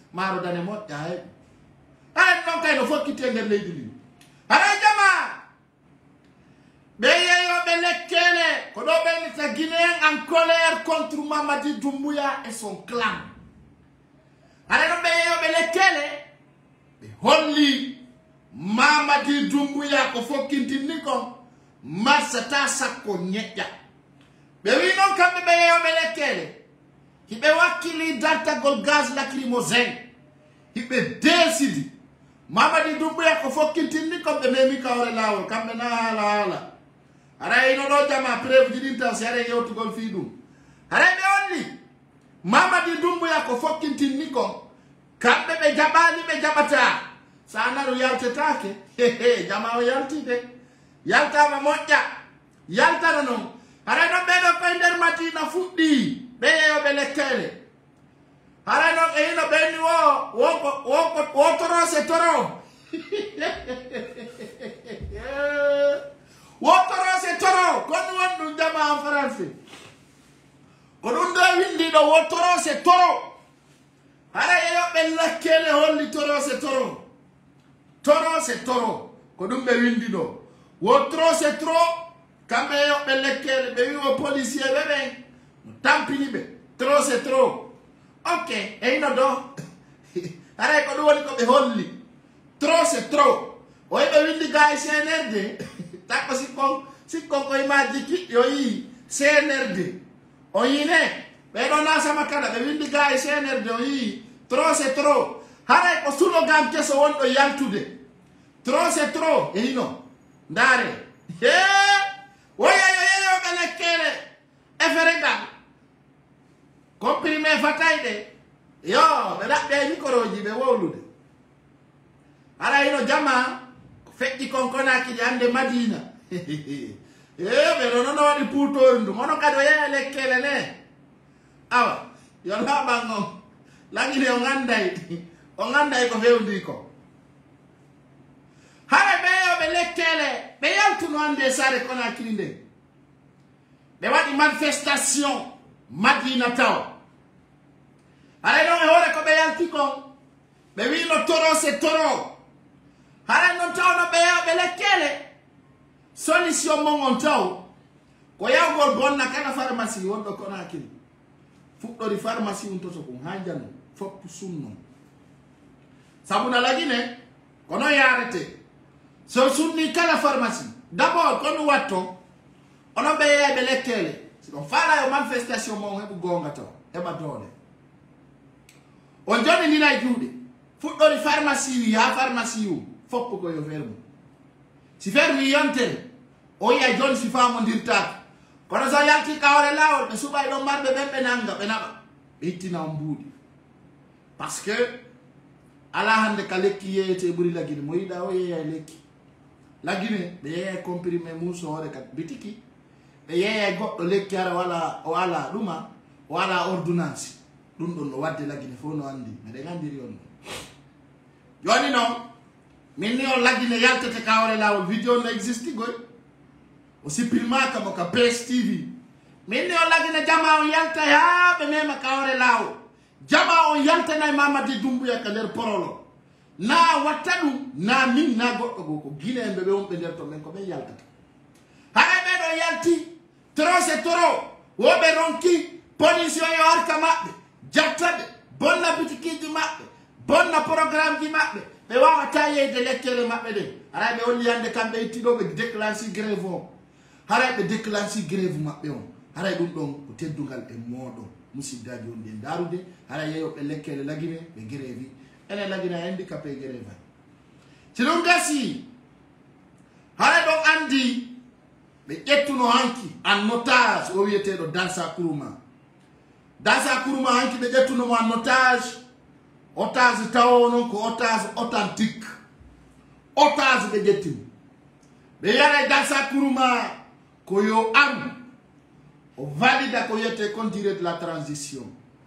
maro dane mo ay ay non kay no fokki tender leydi li ara jama be yeyo be lekkele ko do be ni ta Guinéen en colère contre Mamadi Doumbouya et son clan ara no be yeyo be lekkele be holli Mamadi Doumbouya ko fokkinti ni ko masata sakko nyekya be wi non kambe be yeyo be lekkele hibe wakili data gol gaz lacrymogène hibe décidi Mamadi Doumbouya ko fokkinti ni ko be memi kawre lawol kambe na hala hala ara ino do jama preuve di dinta sere yewtu gol fi dum ara be onni Mamadi Doumbouya ko fokkinti ni ko kambe be jabali be jabata sana ru yalte take he jama o yalti de yalta ma mojja yalta no ara no be do ko nder matina fuddi be yo be lekkele ara no e no be ni wo wo wo wo toro se toro wo toro se toro kon wondu jama en français ko dum do windi do wo toro se toro ara yo be lekkele holli toro se toro toro se toro ko dum be windi do wo toro se toro kambe yo be lekkele be wi wo policier be be tampini be toro se toro ok e ino do ara ko do woni ko be holli toro se toro o be windi gay C N R D tako sikko sikko ko imaji ki yo yi C N R D o yine be do na sama kala be windi gay C N R D o yi toro se toro hare ko slogan keso won do yaltude toro se toro e ino ndare he oya yo yo be lekkele e ferega comprimé fatayde yo be dabbe mikoroji be wowlude ara ino jama fetti konkona ki ande Madina eh be no no wadi putor ndu mono kado ya lekkele ne awa yo la bango langi ne o ngandai o ngandai ko fewndi ko hare be yo be lekkele be yaltu no ande sare kona kilinde be wadi manifestation Madina taw hare no e hore ko be yalti kon be wi no toro se toro hare no taw no be yo be lekkele solution mo ngon taw ko yawgol bonna kana pharmacie wondo kona kili fuɗɗori pharmacie un toto ko hanjano fop sunno sabuna lagine kono yarete so sunni kala pharmacie d'abord kono watto ono be yebe lekkele siko fala yo manifestation mo hebu gonga to e ba dole on joni ni na juude fuɗɗori pharmacie ya pharmacie fop ko yo fermu si fermu yonte o ya joni si famo dirta kono so yalti kawre lawol be subay do marbe bembe nanga be naba itina mbudi parce que ala hande kaleki yete buri lagine moyida o ye leki lagine be ye comprimé muso hore kat bitiki be ye goddo lekki ara wala wala duma wala ordonnance dum don no wadde lagine fo no andi me de ngandiri on joni no minni o lagine yaltete kawre lawol video no existi goy o supprimaka kamo ka B S T V minni o lagine jama on yalta ya be mema kawre lawo jama on yalta na Mamadi Doumbouya ka der porolo na watadu na min na goddo go ko Guinée be be on be der to men ko be yalta hare be do yalti toro se toro wo be ronki police yo arka mabbe jattade bonna bitiki di mabbe bonna programme di mabbe be wa taye de lekkele mabbe de ara be on yande kambe itido be déclencher grève on hara be déclencher grève mabbe on hara dum don ko teddungal e modo musiddaji on de darude hara yeyo be lekkele lagine be grève ene lagina handicapé grève ci don gasi hara don andi be ettuno hanki en otage o wiete do Dansa Kuruma Dansa Kuruma hanki be ettuno mo en otage otage tawono ko otage authentique otage be jettimo be yare Dansa Kuruma ko yo am o valida ko yete conduire de la transition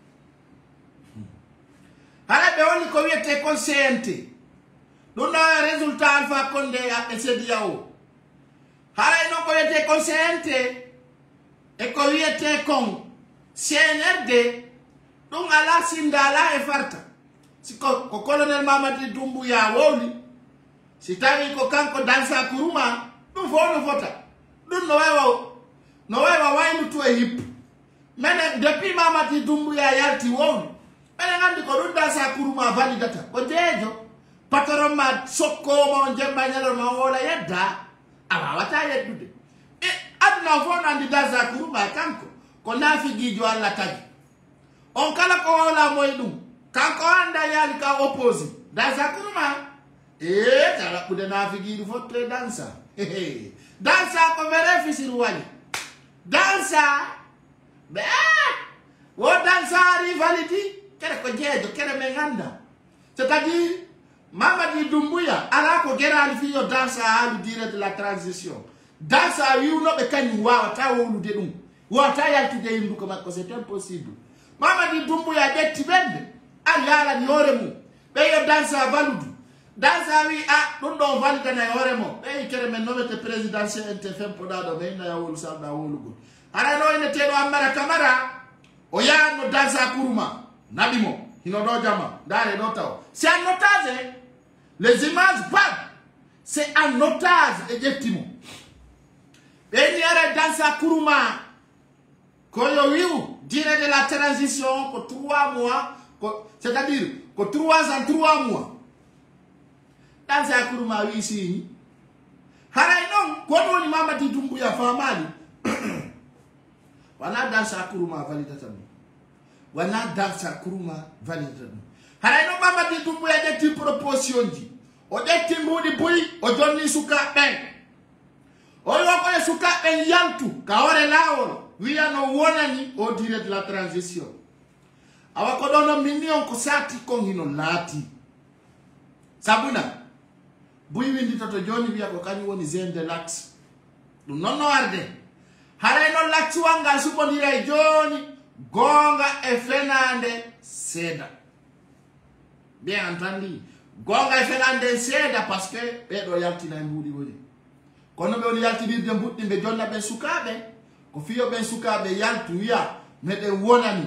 hala be woni ko yete kon C N T do na résultat Alpha Condé a Essediao hala no ko yete kon C N T e ko yete kon C N R D dum ala sindala e farta si ko, ko colonel Mamadi Doumbouya wowli si tawi ko kanko Dansa Kourouma ɗum fo no fota ɗum no waywa no waywa waylutu e hippo menen depuis Mamadi Doumbouya yalti wowli enen andi ko ɗum Dansa Kourouma validata ko jeejo patron ma sokkoma on jemba ñalorma wola yedda a wawata yeddude e aduna fo no andi Dansa Kourouma kanko ko naafigiijo Allah tagi on kala ko wawla moye ɗum kanko anda yaali ka opposé Dansa Kourouma e ka raɓɓude naafigiiɗo fotte Dansa Dansa ko mere fisiru waɗi Dansa ɓe wo Dansa ari validi kere ko jeejo kere men anda c'est à dire Mamadi Doumbouya ala ko gerali fiyo Dansa haalu durée de la transition Dansa wiwnoɓe kañum wawata wowlude ɗum wawata yaltude yimdu ko makko c'est impossible Mamadi Doumbouya ƴetti ɓende ari yaalani hoore mum ɓe yo Dansa valudu Dansa wi a ɗum ɗon validana e hoore mo ɓeyi kere men nomete présidentiel ente fempoɗaɗo ɓe innaya wolu salɗa wolugol ara no ene teɗo Ammara Camara o yahanno Dansa Kourouma naɓimo hino ɗo jama ndare ɗo taw c'est un otage les images bad c'est un otage e ƴettimo ɓeyni ara Dansa Kourouma koyo wiw durée de la transition ko trois mois c'est à dire ko trois ans trois mois Dansa Kourouma wi siñi haray noon kono woni Mamadi Doumbouya famali wana Dansa Kourouma validata ɗum wana Dansa Kourouma validata ɗum haray noon Mamadi Doumbouya ƴetti proposition ji o ƴetti mbuɗi boyi o jonni sukaɓen o yokoye sukaɓen yaltu ka hoore laawol wiya no wonani o durée de la transition awa ko ɗo no minni on ko sati kon hino laati sabuna buy winditoto joni wiya ko kañum woni zone de l'axe ɗum noon no arde haray noon laccuwal ngal suɓodira e joni gonga e fenande seeda bien entendu gonga e fenande seeda par ce que ɓeɗo yaltina e mbuɗi woni kono ɓe woni yaltinirde mbuɗɗi ɓe jonna ɓen sukaɓe ko fiyo ɓen sukaɓe yaltu wiya meɗen wonani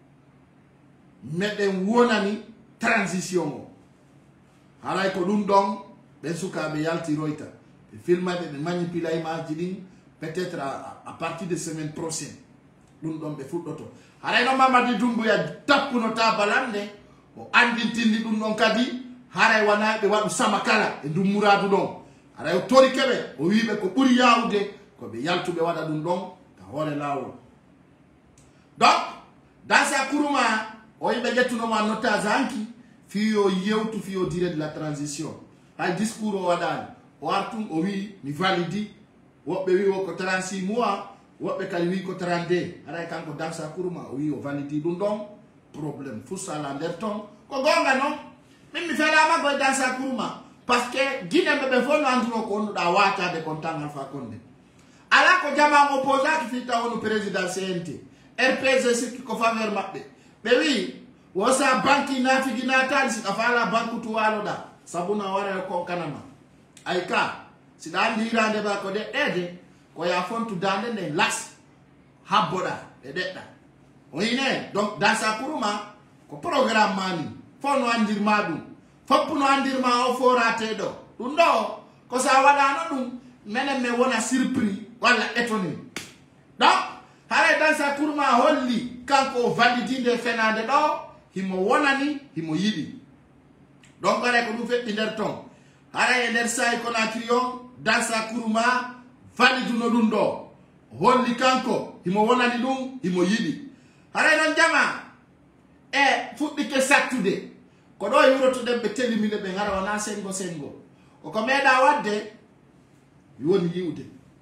meɗen wonani transition o haray ko ɗum ɗon ɓen sukaɓe yaltiroyta ɓe filmaɓe ɓe manipula image ɗin peut-être à, à partir de semaine prochaine ɗum ɗon ɓe fuɗɗoto haray noon Mamadi Doumbouya tappunota balande o andintindi ɗum ɗon kadi haray wona ɓe waɗu sama kala e dummuradu ɗon haray o tori keɓe o wiɓe ko ɓuuri yawude koɓe yaltuɓe waɗa ɗum ɗon ka hoore lawol donc Dansa Kourouma o yiɓe ƴettunoma notage hanki fiyo yewtu fiyo durée de la transition hay discours o waɗani o artum o wi mi validi woɓɓe wi o ko trente-six mois woɓɓe kadi wi ko trente-deux haray kanko Dansa Kourouma o wi o validi ɗum ɗon probléme fussala nder ton ko gonga noon min mi felama koye Dansa Kourouma par ce que guineɓe ɓe fof no andino ko onnuɗa watade kon tan Alpha Condé ala ko jama opposant ki fitta wonu président C N T R P G sikki ko faveur maɓɓe ɓe wi wosa banque natigi natali sika fala banque tu waloɗa sabuna wara ko kanama ay ka siɗa andi hirande ba ko deɗɗede ko ya fontu dande nden las habboɗa ɓe ɗeɗɗa o yine donc Dansa Kourouma ko programme mani fo no andirma ɗum foppu no andirma o forateɗo ɗum ɗo ko sa waɗano ɗum menen min wona surpris walla étonné donc haray Dansa Kourouma holli kanko o validinde fenade ɗo himo wonani himo yiɗi donc aray ko ɗum feƴƴi nder ton haray e nder sayi Conakry on Dansa Kourouma validuno ɗum ɗo holli kanko himo wonani ɗum himo yiɗi haray noon jama e fuɗɗike sattude ko ɗo yurtoɗen ɓe telimine ɓe gara wona sengo sengo koko meeɗa wadde woni yiwde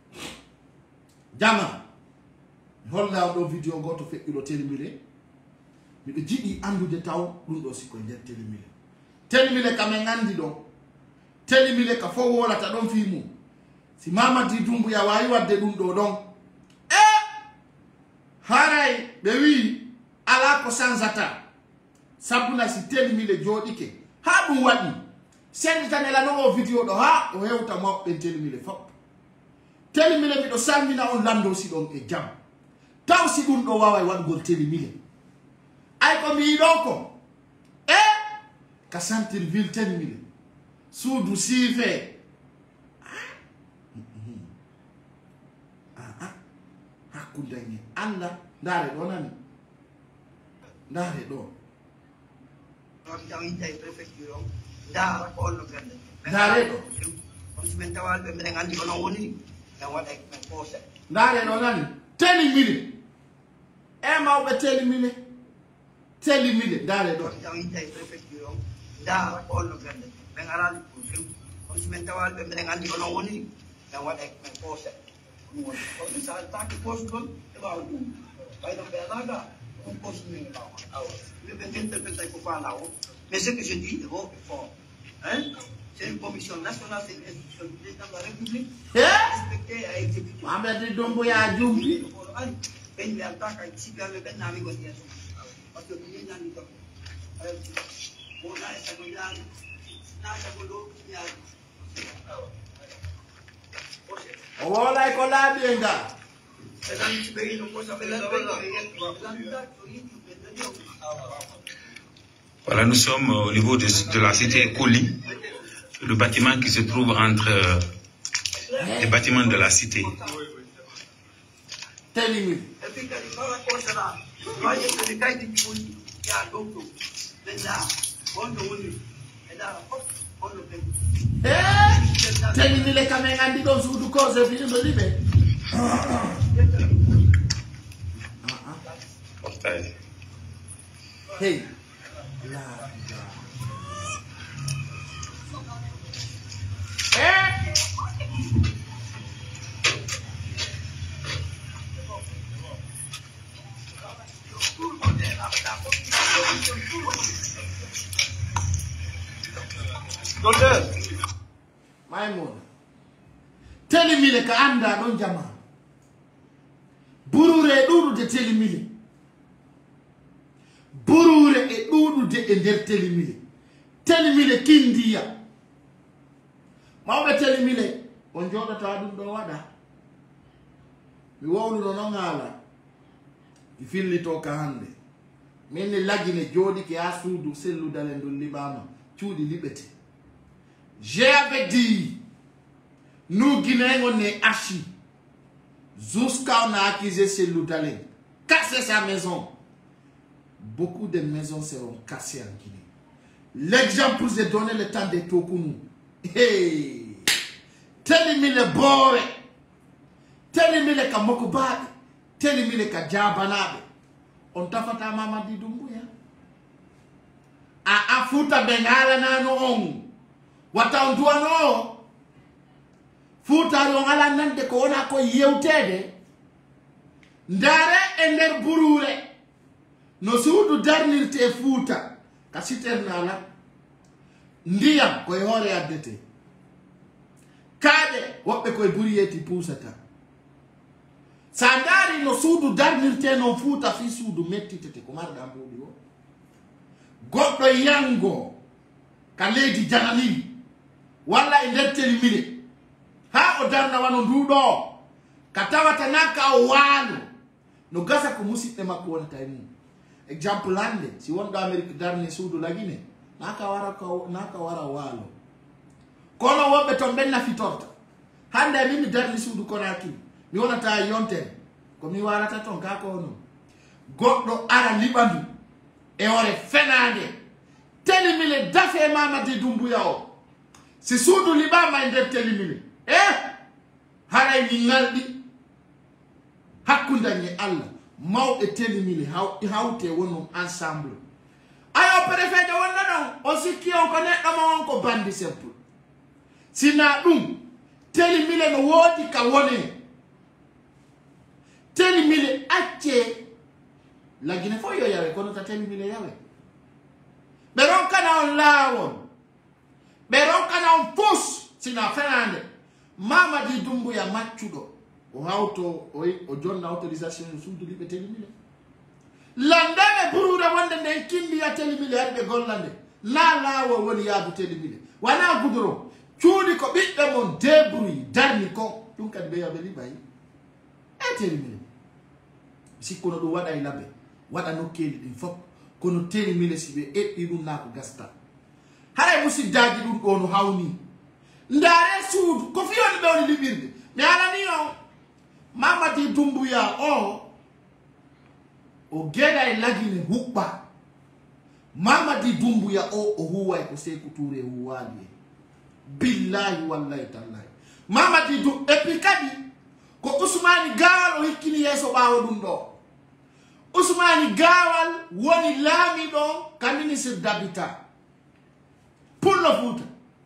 jama holla ɗo vidéo goto feƴƴuɗo telimile miɗo jiɗi andude taw ɗum ɗo sikoye nder telimile telimile kamen andi ɗon telimile ka fof wolata ɗon fi mum si Mamadi Doumbouya wawi wadde ɗum ɗo ɗon e haray ɓe wi ala ko sansata sabuna si telimile jooɗike ha ɗum waɗi senditanela non o vidéo ɗo ha o hewta mawɓe telimile fop telimile miɗo salmina on landosi ɗon e jam taw si ɗum ɗo waway waɗugol telimile ay ko mi yiɗo ko e ka sentir ville telimile suudu siife ah ah hakkunde ñi anda ndaare ɗo nani ndaare ɗo ndaare ɗo ndaare ɗo nani telimile e mawɓe telimile telimile ndaare ɗo mais ce que je dis est haut et fort. Hein? C'est une commission nationale, c'est une institution du président de la République. Respectée et exécutée. Parce que voilà, nous sommes au niveau de, de la cité Koli, le bâtiment qui se trouve entre euh, les bâtiments de la cité. Portail. Hey. La, eh? Docteur, Maimouna, telimile ka anda don jama. Burure ɗuɗu de telimile. Burure e ɗuɗude e nder telimile. Telimile kindiya. Mawɓe telimile on joɗata ɗum ɗo waɗa. Mi wownuno non haala. Mi fillito ka hande. Min ne lagine joɗike ha suudu selludale ndol libama. Cuuɗi liɓete. J'avais dit, nous Guinéens on est hachis. Jusqu'à on a accusé selludale. Casser sa maison. Beaucoup de maisons seront cassées en Guinée. L'exemple vous est donné le temps de Tokounou. Hey! Telimile bore. Telimile ka mokubabe. Telimile ka jabanabe. On tafata mama di dumbuya. A afuta bengala nano on. Wata onduano. Futa yon ala nande ko ona ko yewtede. Ndare ender burure. No suudu darnirte fuuta ka siternala ndiyam koye hoore addete kaaɗe woɓɓe koye buriyeti puusata sa ndaari no suudu darnirte non fuuta fi suudu mettitete ko marɗa mbuuɗi o goɗɗo yango ka leydi jananiri walla e nder telimile ha o darna wano nduɗo ka tawata na ka o waalo no gasa ko musidɓe makko wonata e mum. Exemple hande si wonɗo Amérique darni suudu lagine naka wara ko naka wara walo kono wobbe to benna fitorta hande min mi darni suudu Konaki mi wonata yontere ko mi walata ton ka ko no goddo ara libandu e ore fenande telimile dafe mamadi dumbuya o si suudu libama e nder telimile eh haray ni ngaldi hakkundañe Allah mawɓe telimile hawte wonon ensemble ayo préfet de wonna ɗon o sikki on ko neɗɗo ma on ko bandi simple sina ɗum telimile no woodi ka wone telimile acce lagine fo yo yawe kono ta telimile yawe ɓe ronkana on laawol ɓe ronkana on pus sina fenande Mamadi Doumbouya maccuɗo o hawto o jonna autorisation suudu liɓe telimile landeɓe burure wonde nden kindiya telimile hari ɓe gollande na laawol woni yaadu telimile wana gudoro cuuɗi ko ɓiɓɓe mon débrouille darni ko ɗum kadi ɓe yaɓe liɓay e telimile sikkono ɗum waɗa e laɓe waɗa nokkeli ɗin fof kono telimile si ɓe eɓɓi ɗum na ko gasta hara musi daji dum do no hawni ndare suud ko fi on be on libirde mi ala ni on Mamadi Doumbouya o o geda e lagine hukba Mamadi Doumbouya o o huwa ko Sekou Touré huwali billahi wallahi tallahi Mamadi Dou epikadi ko Ousmane Gawal o hikkini yeso bawo dum do Ousmane Gawal woni lami do ka ministre d'habitat pour le Fouta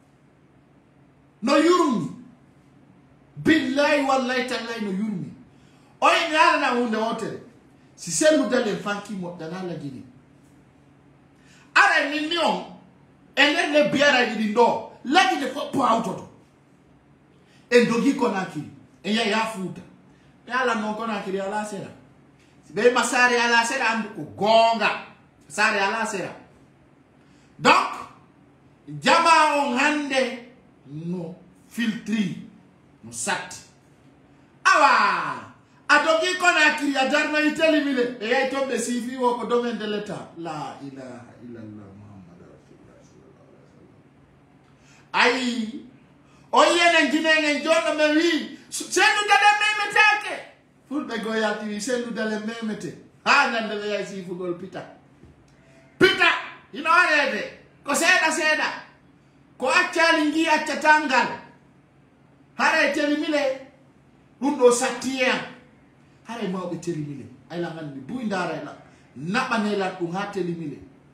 no yurmi billahi wallahi tallahi no yurmi oy nyala na hunde wotere si selu dale fanki mo dana la gini ara ni nion ene le biara gidi ndo la gidi fo po autoto e dogi konakiri e ya ya Futa yala non konakiri ala sera si be masari ala sera andu ko gonga sari ala sera donc jama on hande no filtri no sat awa adogi konakiri adarna itelimile e ay tombe sifi wo ko domaine de l'état la ilaha illallah muhammad rasulullah sallallahu alaihi wasallam ay o yenen jinenen jonno me wi sendu dale memetake fulbe goyati wi sendu dale memete ha nande be ay sifu gol pita pita ino arede ko seda seda ko accali ngi acca tangal hare telimile dum do satien hare mawbe telimile ay la ngandi buy ndara la nabane la dum ha telimile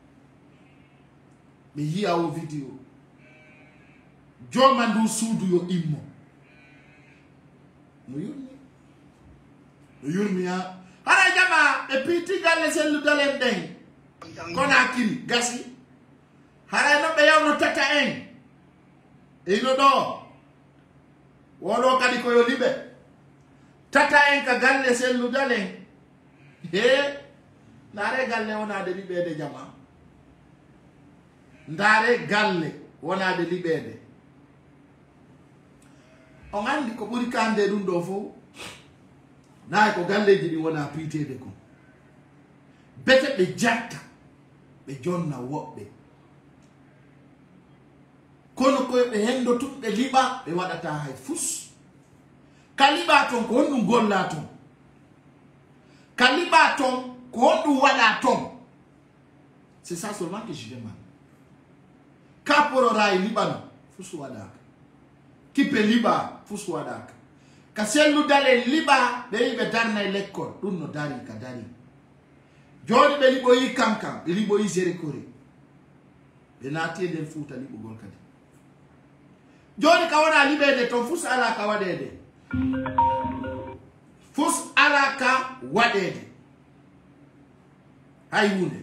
be yi'a o video joma ndu sudu yo immo no yurmi no yurmi ha hare jama e piti galle selu dalen den Konakiri gasi hare no be yawno tata en e no do wodo kadi ko yo libe tata en ka galle selu dalen he ndare galle wona de libede jama ndare galle wona de libede on andi ko buri kande dum do fo na ko galle jidi wona pitede ko bete be jatta be jonna wobbe kono ko be hendo tudde liba be wadata hay fus kaliba ton ko hondum golla ton kaliba ton ko hondum wada ton c'est ça seulement que je demande kaporo ray libano fus wadaka kipe liba fus wadaka kaselu dale liba be be darna l'école dum no dari ka dari jodi be libo yi kankam be libo yi zere kore be nati den Futa libo gol kadi jodi ka wona libede ton fus ala ka wadede fus ala ka wadede hay hunde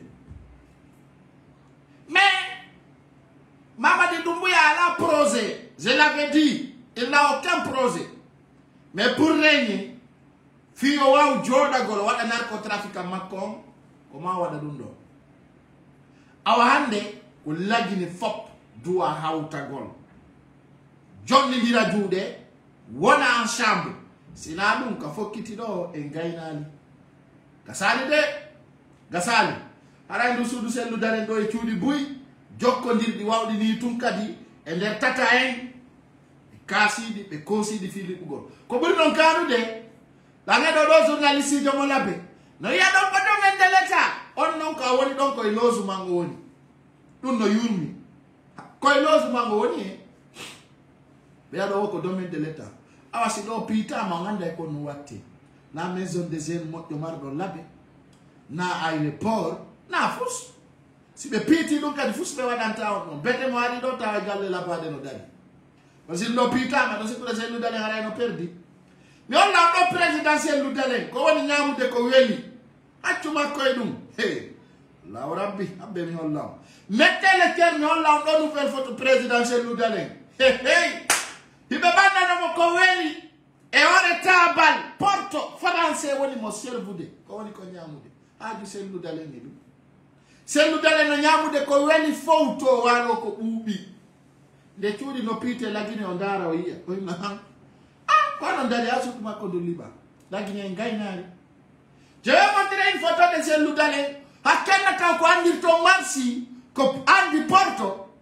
mais Mamadi Doumbouya a la projet, je l'avais dit, il n'a aucun projet. Mais pour régner, fiyo wa joda golo wada narcotrafic makon, comment wada dundo. Awahande ko lagine fop duwa hauta gol. John Lindira jude wona en chambre. Sina dum ka fokiti do e gaynali. Gasali de gasali. Ara ndu sudu selu dare do e ciudi buy. Jokko ndirdi wawdi ni tum kadi e nder tata en kasidi be kosidi fili bugol ko buri non karude la ngado do journaliste jomo labe no ya do pato men de l'etat on non ka woni don ko ilozu mango woni dun no yurmi ko ilozu mango woni be ya do ko domaine de l'etat awa si do pita ma nganda ko no watti na maison des jeunes mo do mardo labe na aéroport na fus si be piti do kadi fus be wadanta on bete mo ari do tawa galle la bade no dari parce que no pita ma do se ko se lu dale haray no perdi mi on la do presidentiel lu dale ko woni nyamude ko weli accuma koy dum he la rabbi abbe mi Allah mettez le cœur mi on la do nouvelle photo présidentielle lu dale he he hibe banda no ko weli e ore tabal porto français woni mo servude ko woni ko nyamude ha du se lu dale ni dum selu dale no nyamude ko weli fowto walo ko buubi de ciudi no pite lagine o ndara o yiya ko ma ah kono ndari asu kuma ko do liba lagine ngaynari je vais montrer une photo de selu dale hakana ka ko andir to mansi ko andi porto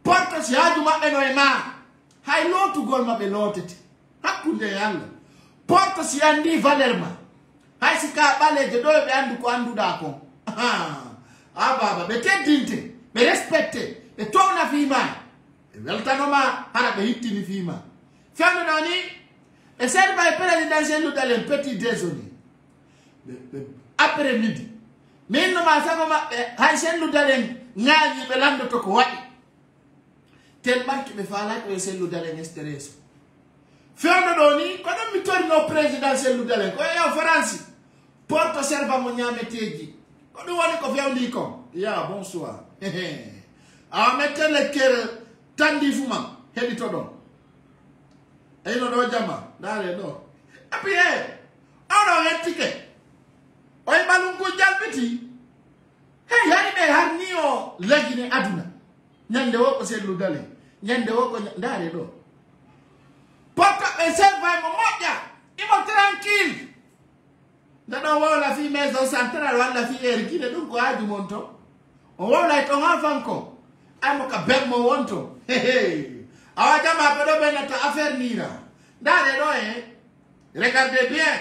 porto si haju maɓɓe no e ma hay lootugol maɓe lootete hakkunde e Allah porto si andi valeur ma hay si ka ɓaleje ɗo ɓe andu ko anduɗa kon a baba ɓe teddinte ɓe respecte ɓe towna fiima ɓe weltanoma hara ɓe hittini fiima fewnuɗo ni e serba e présidentiel luɗalen petit déjeuner après midi min noma sago maɓɓe hay selludalen ŋaañiɓe landoto ko waɗi ten ɓanki ɓe faala ko e selludalen extréso fewno ɗo ni ko ɗum mi torino président selludalen ko yew france porto serva mo ñameteji ko ɗum woni ko fewndi ko ya bonsoir awa mette lekkere tandi fuma heɗito ɗon eyno ɗo jama ndaare ɗo api e oɗo hettike oy ɓalungu jalɓiti hey yani ɓe har ni o lagine aduna ñande wo ko selludale ñande wo ko ndaare ɗo porto ɓe serva mo moƴƴa imo tranquille nde ɗon wowla fi maison central walla fi heure guine ɗum ko haaju mon to o wowlay ton ha fanko aymo ka bemmo wonto awa jama ɓe ɗo ɓenata affaire nira ndaare ɗo e regardez bien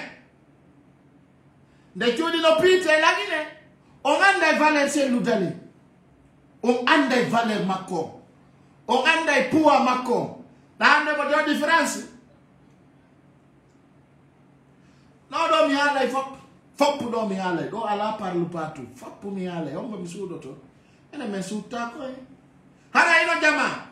nde cuuɗino piite lagine on anda e valeur selludale on anda e valeur makko on anda e poids makko ɗande mo jooɗi france no ɗo mi haalay fop foppu ɗo mi haalay ɗo ala parle partout foppu mi haalay hombo mi suuɗoto ene min suutta koye hara ino jama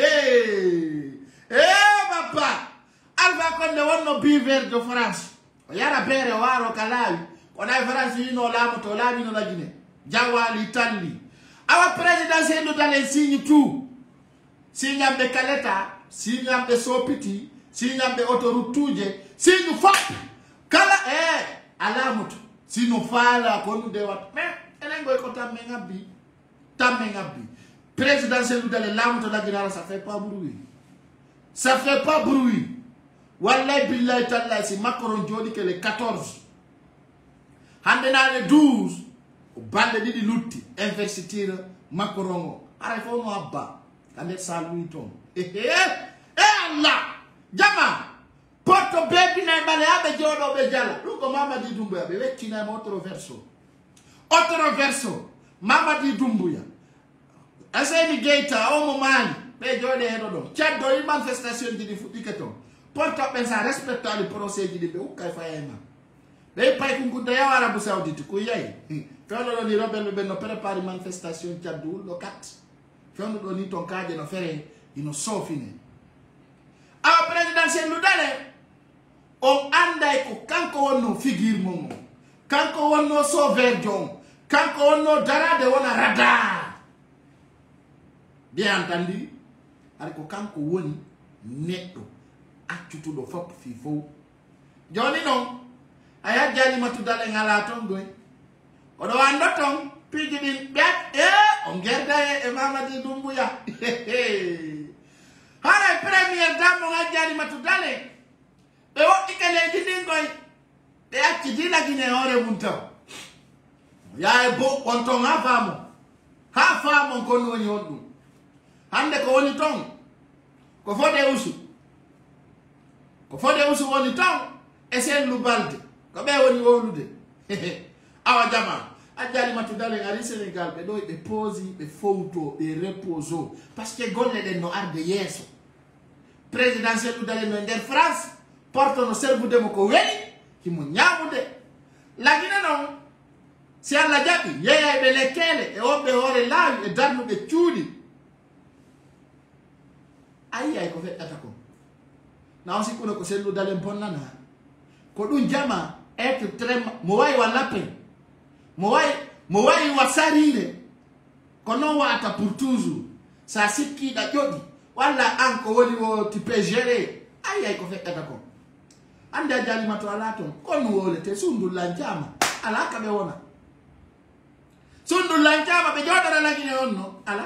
e bappa alpha konde wonno biver de france o yara beere waaro ka laawi konayi france yino laamoto laamino lagine jawali talli awa président seydou dalen signe tout signamɓe kaleta signamɓe sopiti signamɓe autoroute tuje signe fop kala e a laamoto sino faala ko nude wat mais enen goy ko tamme ngabbi tamme ngabbi président seydou dalen laamoto laginara ça fait pas bruit ça fait pas bruit wallahi billahi tallahi si macron jooɗi ke le quatorze hande naane douze balɗe ɗiɗi lutti investiture macron o aray fof no abba ka nder saluyi toon e allah jama porto beebina e ɓale ha ɓe jooɗoɓe jala ɗum ko mamadi dumbuya ɓe weccinama otro verso otro verso mamadi dumbuya aseni geyta omo maani ɓe jooɗe heɗo ɗon caddo i manifestation ji ɗi fuɗɗike toon portoɓe sa respectali procès ji ɗi ɓe hukkay fayema ɓe pay ko gudda yaw arabu saoudite ko yayi fewno ɗo ni roɓeɓe ɓe no prépare manifestation caddu wulɗo kat fewno ɗo ni ton kaaje no fere ino soofine awa présidentiel ludale on anday ko kanko wonno figure mon o kanko wonno sauverjo on kanko wonno darade wona radar bien entendu ari ko kanko woni neɗɗo accutuɗo fop fi fof joni noon a yajjali matudale ngala ton goy oɗo wando ton piiji ɗin ɓet e o gerda e mamadi dumbuya haray premiére dame o yajjali matudale ɓe woɗɗike leydi ɗin koy ɓe acci dilagine hoore mum taw yaye bo on ton ha faamo ha faamon kon woni on ɗum hande ko woni ton ko fode usu ko fode usu woni ton e sellu balde ko ɓe woni wowlude awa jama ajjali matudale ari sénégal ɓe ɗo ɓe poosi ɓe fowto ɓe reposo par ce que golle ɗen no arde yeeso président seydou dale no nder france porto no servudemo ko weli himo ñamude lagina noon si allah jaɓi yeyayɓe lekkele e woɓɓe hoore laawi e darnuɓe cuuɗi ayiyay ko feƴƴata ko naw sikkuno ko seydou dale bonnana ko ɗum jama être très mo wayi wa lappe mo wayi mo wayi wa sarire ko noon wata pour toujours sa sikkiɗa ƴoɗi walla an ko woni o tu peux gérer ayiyay ko feƴƴata ko ande a jalima to ala toon kon wolete sundullancama ala kaɓe wona sundullancama ɓe joɗara lagine on no ala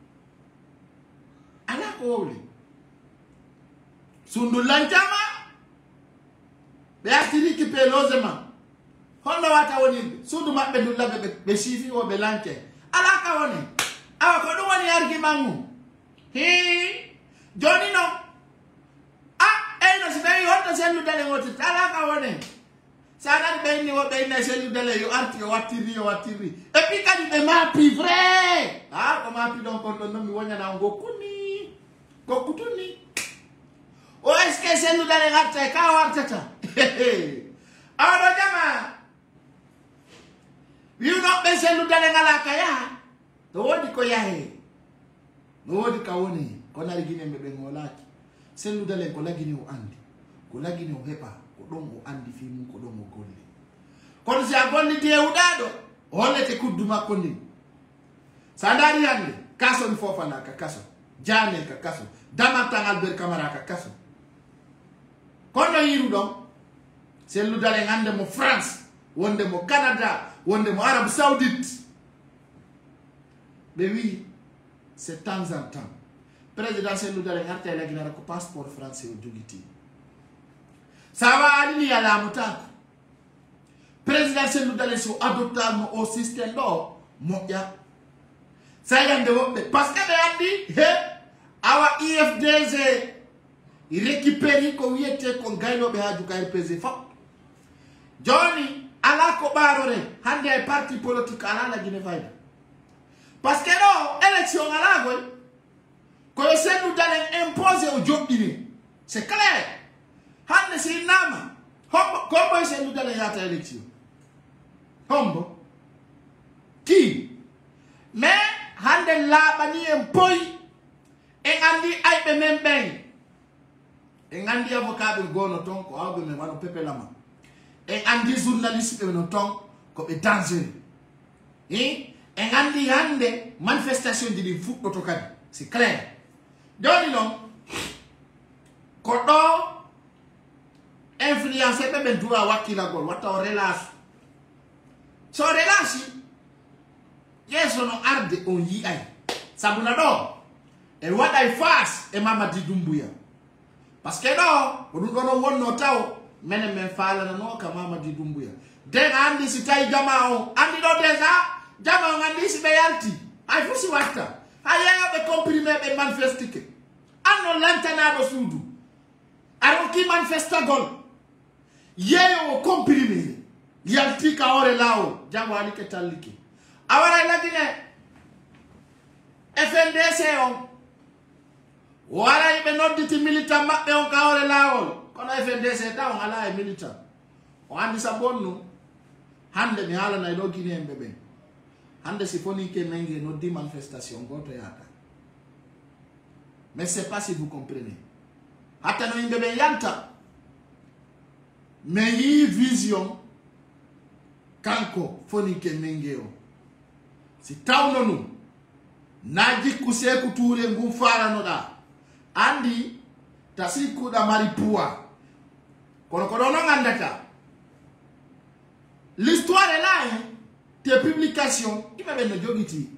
ala ko wowli sundullancama ɓe artiri kippe logement honno wata wonirɓe suudu maɓɓe dullaɓe ɓe siifi o ɓe lanke ala ka woni awa ko ɗum woni argument mum Hi Johnny no. Ah, eh no si be yonto selu dale ngoti tala ka wone. Sana be ni wo be na selu dale yo arti yo watiri yo watiri. E puis kadi be mapi vrai. Ah, ko mapi donc on no mi wonya na ngokuni. Kokutuni. O est-ce que selu dale ngata ka wartata? Ado jama. You not be selu dale ngala kaya. To wodi ko yahe. No wodi ka woni. Kona rigine mbebe ngolaki. Selu dale ko lagini o andi. Ko lagini o hepa. Ko dongo andi fi mu ko dongo golle. Kono si agonni te udado. Hollete kudduma konni. Sandari hande. Kaso ni Fofana ka kaso. Jane ka kaso. Damata Albert Camara ka kaso. Kono yiru don. Selu dale ngande mo France. Wonde mo Canada. Wonde mo Arabie Saoudite. Mais oui, c'est temps en temps. Président Selu dale ngarte la gina ko passeport français au jogiti. Ça va aller à la mutako. Président Selu dale so adoptable au système là, moya. Ça y est de parce que be andi, our I F D Z il récupère ko yete ko gayno be haju ka R P Z fa. Johnny ala ko barore hande parti politique ala la Guinée vaida. Parce que non, élection à la goy, quand essaie nous d'aller imposer au job dîner, c'est clair. Han c'est nama. Comment essaie nous d'aller à ta élection? Hombo. Qui? Mais han de la bani impoi et andi aibe membeng. Et andi avocat de gono ton ko abe me wano pepe lama. Et andi journaliste de no ton ko be danger. Eh? Et andi hande manifestation di foot otokadi c'est clair. Doni non kodo influencer be ben dura wakila gol wata o relation. So relation yeso no arde on yi ay. Sabuna do e wada I fast e mama di dumbuya. Parce que no odu gono wonno taw mene men fala no ka mama di dumbuya. Den andi si tay jama o andi do déjà Jama ngandi si beyalti. Ay fusi wata. Aya be comprimé be manifestike. Ano lantana do sudu. Aro ki manifesta gol. Yeyo comprimé. Yalti ka ore lao. Jama ali ketaliki. Awara la Guinée. F N D C on. Wara ibe noditi militant mabbe on ka ore lao. Kono F N D C ta on ala e militant. O andi sabonno. Hande mi hala na do Guinée mbebe. Hande si foni ke menge no di manifestation goto yata. Mais c'est pas si vous comprenez. Hata no ingebe yanta. Mais yi vision kanko foni ke menge o. Si tawno nu naji kuse kuture ngufara no da. Andi tasiku da maripua. Kono kono no ngandata. L'histoire est là hein. Tes publications, il m'a bien de jogiti.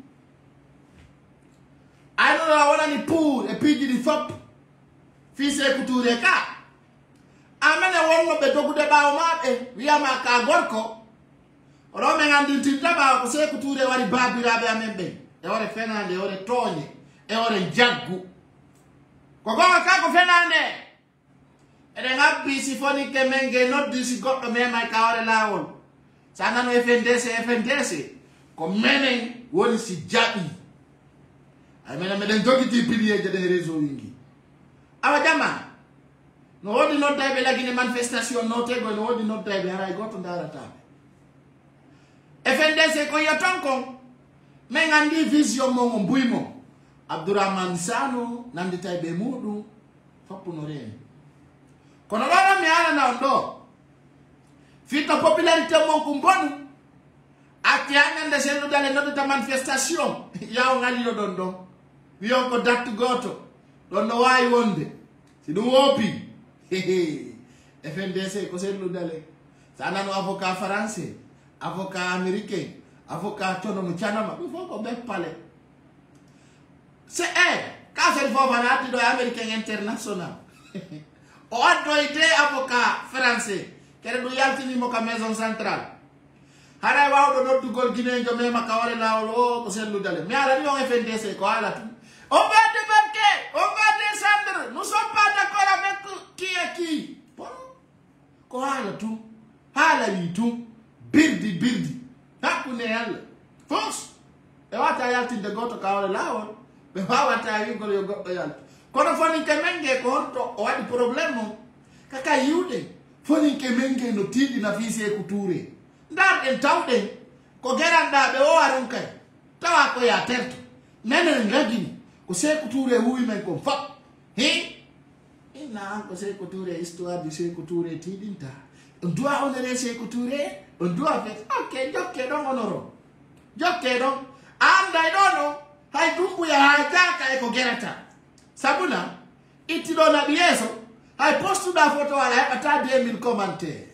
Alors là, on a ni pour et puis du fop. Fils et couture ka. Amene wonno be dogu de ba o mabe, wiya ma ka gorko. Oro men andi tinta ba ko se couture wari babirabe amembe. E ore fenande, e ore tonye, e ore jaggu. Ko gonga ka ko fenande. E de ngabbi si foni ke menge noddi si goddo me mai ka ore lawol. Sana no F N D C, F N D C. Comme menen, woni si jabi. Ay mena meden jogiti pilier de réseau wingi. Awa jama. No wodi no daybe la Guinée manifestation no tego no wodi no daybe haray goto ndara tabe. F N D C ko yotonko. Men andi vision mo mbuimo. Abdourahmane Sano nandi taybe mudu fopu no rene. Kono wala mi ala na ondo. Fita popularité mon kumbonu. Ati angande selu dale no de manifestation. Ya ngali yo dondo. Wiyo ko datu goto. Dondo wayi wonde. Si du wopi. F N D C ko selu dale. Sana no avocat français, avocat américain, avocat tono mchanama. Il faut ko be palais. C'est eh ka fait Fofana ati do américain international. O ado ite avocat français. Kere du yaltini mo ka maison centrale. Hara wawdo do du gol Guinée jo mema ka wala lawlo ko selu dale. Mi ala ni on F N D C ko ala tu. O be de barke. ki ko hala tu hala yi tu birdi birdi hakune yalla fos e wata yalti de goto kawle lawol be wawata yi gol yo goddo yalla kono foni ke menge ko honto o wadi problème kaka yude foni ke menge no tidi na fisi e kuture ndar en tawde ko geranda be o arun kay tawa ko ya terto nene ngadi ko se kuture huwi men ko fa he ina ko se kuture histoire de se kuture tidinta on doit honorer se kuture on doit faire ok jokke don honoro jokke don anda I don't know hay dumbu ya hajaka e ko gerata sabuna iti do na bieso hay postu da photo wala ata deux mille commentaires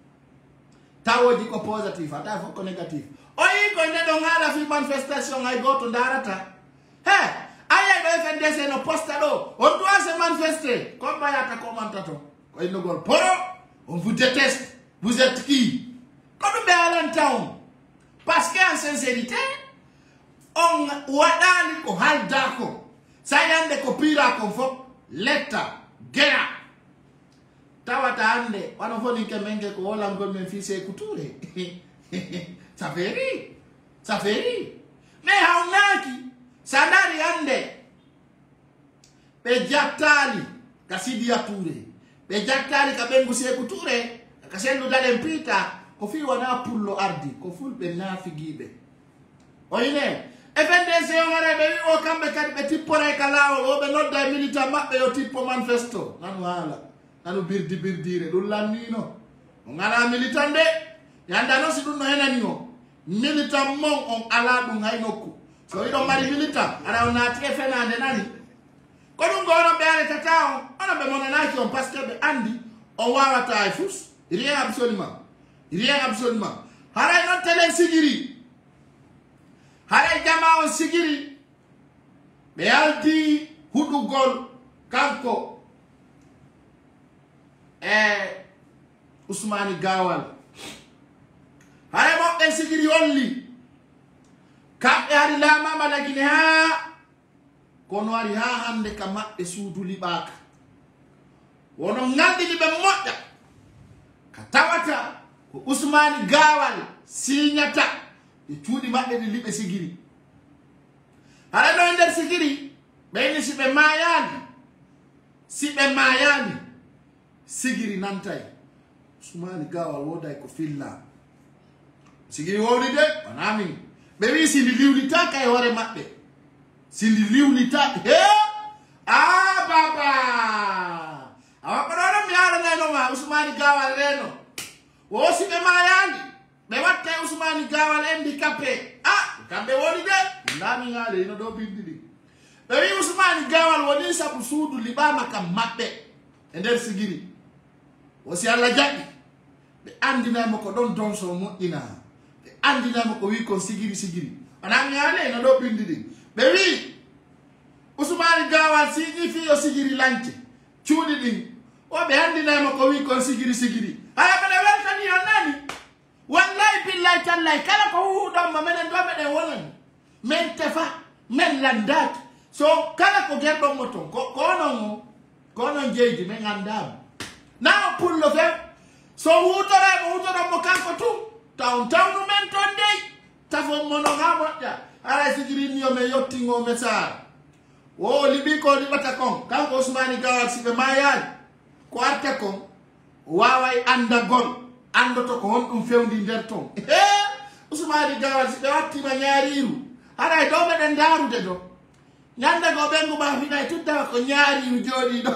tawo di ko positive ata ko negative oyi ko ne do ngala fi manifestation ay goto ndarata he aya do F N D C no posta do on doit se manifester comme ya ta commentato ko ino gol poro on vous déteste vous êtes qui comme be alan town parce que en sincérité on wadani ko haldako sayande ko pira ko fo letta gera tawata ande wana foni ke menge ko wala ngol men fise kuture ça fait rire ça fait rire mais haunaki sandari ande be jattali kasidi ya ture be jattali ka bengu se kuture kasendo dale mpita ko fi wana pullo ardi ko fulbe nafigibe oyine F N D C on arebe o kambe kadi be tippore kala o be nodda militant mabbe yo tippo manifesto nanu hala nanu birdi birdire dul lannino on ala militant de yanda no sidun no henani o militant mon on ala dum hay nokku so ido mari militant ara on ati fenande nani ko dum goro be ale tatao ona be monana ki on parce que be andi on wawata ay fous rien absolument rien absolument haray non tele sigiri hare jama on sigiri be aldi hudugol kanko eh Ousmane Gawal hare mo be sigiri olli kam e hari la mama lagine ha kono ari ha hande kam mabbe suudu libaka wono ngandi libe modda ka tawata ko Ousmane Gawal signata e tuudi mabbe de libe sigiri ala do nder sigiri be ni sibe mayani sibe mayani sigiri nantay Ousmane Gawal woday ko filla sigiri wodi de banami be wi sindi liwlita kay hore mabbe sindi liwlita he ah baba awa ko do mi ara ngeno ma Ousmane Gawal reno wo sibe mayani be watte Ousmane Gawal handicapé ah kambe woni de ndami ngale ino do bindidi be wi Ousmane Gawal woni sabu suudu libama kam mabbe e nder sigiri wosi alla jaggi be andina mo ko don don so mo ina be andina mo ko wi ko sigiri sigiri ana ngale ino do bindidi be wi Ousmane Gawal signifie yo sigiri lance ciudi din o be andina mo ko wi ko sigiri sigiri ala be weltani yo nani wallahi billahi tallahi kala ko hudo ma menen do meden wonan men tefa men landat so kala ko gerdo moto ko kono kono jeji men andam now pull lo fe so hutore mo hutore mo kanko tu taw taw men ton dey tafo mono gamo ja ala sigiri ni o me yotti ngo me sa o libi ko li bata kon kanko Ousmane Gawal sibe mayan ko arte ko waway anda gol ando to ko hon dum fewndi nder ton eh Ousmane Gawal si be watti ma nyaariru ara do be den darude do nyanda go bengu ba fi nay tudda ko nyaariru jodi do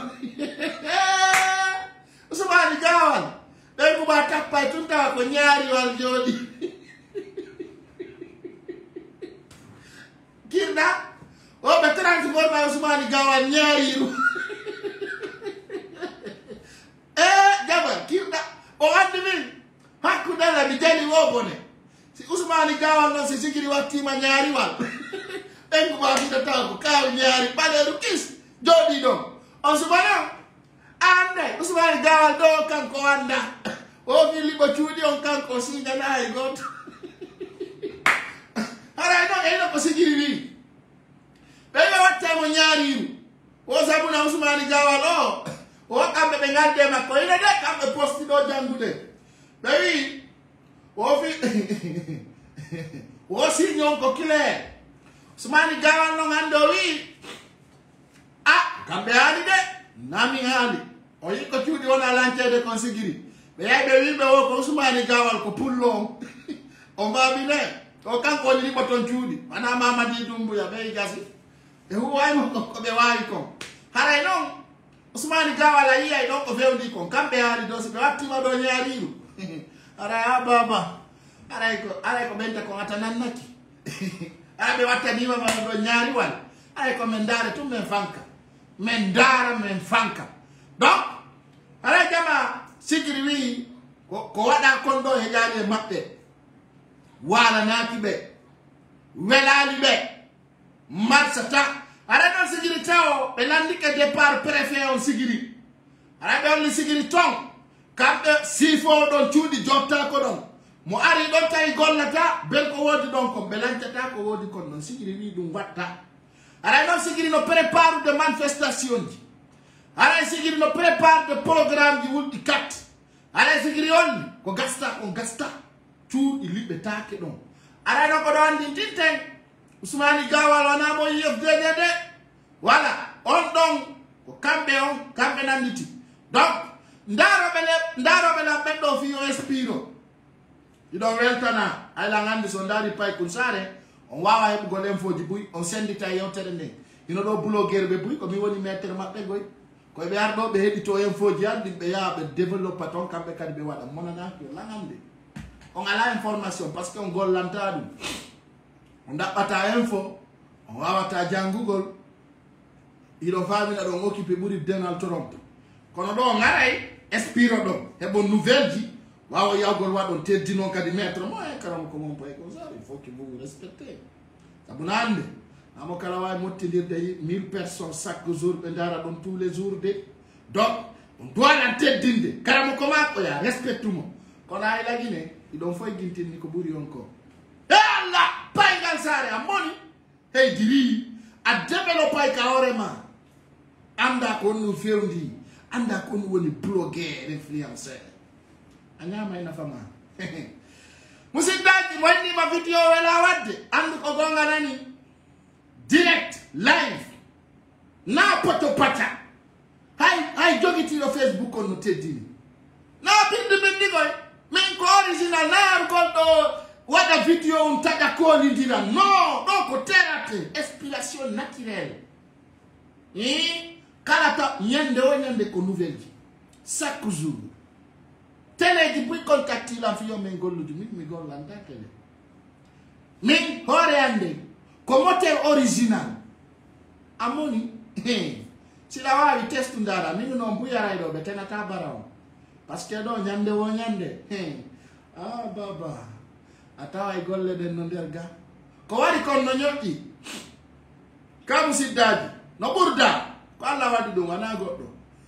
Ousmane Gawal bengu ba tappa tudda ko nyaari wal jodi kirda o be transport ba Ousmane Gawal nyaariru eh jaba kirda o andi min hakku dala mi jali wobone si Ousmane Gawal no si sigiri watti ma nyaari wal engu ba fi taw ko kaw nyaari baleru kis jodi do on subana ande Ousmane Gawal do kan ko anda o fi libo tuudi on kan ko singa nay got ara no e no ko sigiri ni be be watte mo nyaari o sabuna Ousmane Gawal o o kambe be ngalde makko ina de kambe posti do jangude be wi o fi o si nyon ko kile Ousmane Gawal no ngando wi ah kambe ali de nami ali o yi ko tudi wona lancede consigiri be yaybe wi be o ko Ousmane Gawal ko pullo o mbabi ne o kanko ni ko ton tudi mana Mamadi Doumbouya be gasi e huway mo ko be wayi ko haray non Ousmane Gawal ayi ay don ko fewdi ko kambe ali do so be wattima do nyaariru ara baba ara ko ara ko benta ko atanan naki ara be wattani ma do nyaari wal ara ko men dare tum men fanka men dara men fanka donc ara jama sigiri wi ko ko wada kon do he jaade mabbe wala naki be welali be marsata ara don sigiri taw be landike départ préfet on sigiri ara be on sigiri ton kambe sifo don cuudi jotta ko don mo ari don tay gollata bel ko wodi don ko belancata ko wodi kon non sigiri wi dum watta ara don sigiri no prépare de manifestation ji ara sigiri no prépare de programme ji wuldi kat ara sigiri on ko gasta on gasta tu ilibe take don ara no ko don din tinten Ousmane Gawal wana mo yef dedede wala on don ko kambe on kambe nanditi donc ndaro bele ndaro bele beddo fi o espiro ido weltana ay la ngandi so ndari pay kun sare on wawa heb golem foji buy on sendita yewtere ne ino do blogger be buy ko mi woni meter mabbe goy ko be ardo be hedito en foji andi be ya be develop ton kambe kadi be wada monana ko la ngandi on ala information parce que on gollanta dum on dabata info on wawata jangugol ido famila do occuper buri Donald Trump kono do ngaray espiro do hebo nouvelle ji wawo yagol wadon teddino kadi maître mo e karam ko mon pay ko ça il faut que vous respectez abunande amo kala way mottidirde mille personnes chaque jour be dara don tous les jours de donc on doit la teddinde karam ko ma ko ya respectumo kono ay lagine idon foy gintini ko buri onko Allah payngal sare amoni hey diri a developer ka orema anda ko no fewndi anda ko woni blogger influencer anya may na fama musiddaji wonni ma video wala wadde andu ko gonga nani direct live na poto pata hay hay jogiti no Facebook on no teddini na bindi bindi koy min ko original na ko do wada video on taga ko lindira no do ko terate inspiration naturelle eh kalata nyande o nyande ko nouvelle ji chaque jour télé ji bu contacti la fiyo men gollu di mi gol landa télé min hore ande ko moteur original amoni si la wa test ndara mi no mbuya raido be tenata baraw parce que do nyande wo nyande ah baba atawa ay golle den no der ga ko wari kon no nyoti kam siddaji no burda ko Allah wadi dum wana goddo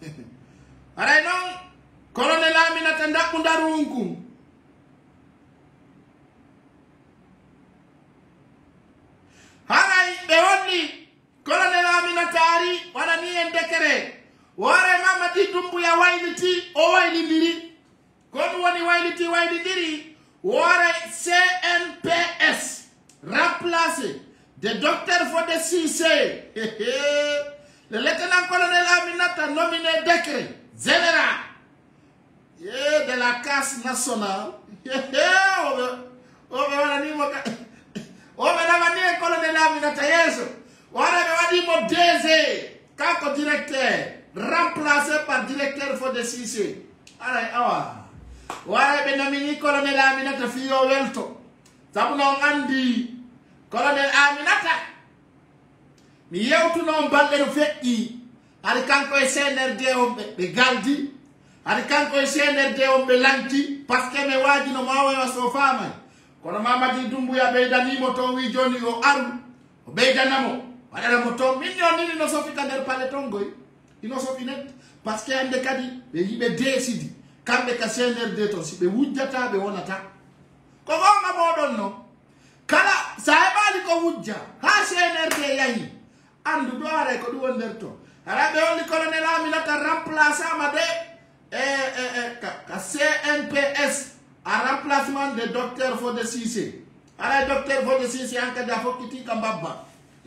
aray non colonel Aminata Ndaku Ndarunkum haray be wonni colonel Aminata ari wala ni en décret wore Mamadi Doumbouya wayliti o waylindiri kon woni wayliti waylindiri wore C N P S remplacé de docteur Fodé Cissé le lieutenant-colonel Aminata nominé décret général yeah, de la casse nationale. Oh, mais le colonel Aminata Yeso. On a dit mon D G, kako directeur, remplacé par directeur Fodé Cissé. Allez, awa. Wara be nomini colonel Aminata fiyo welto. Sabuno andi colonel Aminata. Mi yewtu non balle no fekki ari kanko e C N R D on be galdi ari kanko e C N R D on be lanti parce que me waji no mawo wa so fama kono Mamadi Doumbouya be dani moto wi joni o aru o be danamo wala moto minno ni no so fita der pale tongoy ino so finet parce que ande kadi be yibe décidi kambe ka C N R D to si be wujjata be wonata ko gonga bodon no kala sa e bali ko wujja ha C N R D yayi andu do are ko du wonder to Arabe on le colonel Aminata remplace Amade et ka C N P S a remplacement de docteur Fodé Cissé. Ara docteur Fodé Cissé en kada fokiti kambaba.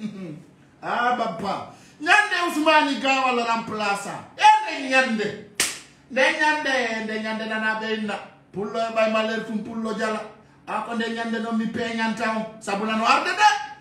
Ah baba. Nyande Ousmane Gawa le remplaçant. Et nyande. De nyande de nyande nana beinda. Pullo bay maler tum pullo jala. Ako de nyande no mi pe nyantaw sabula no arde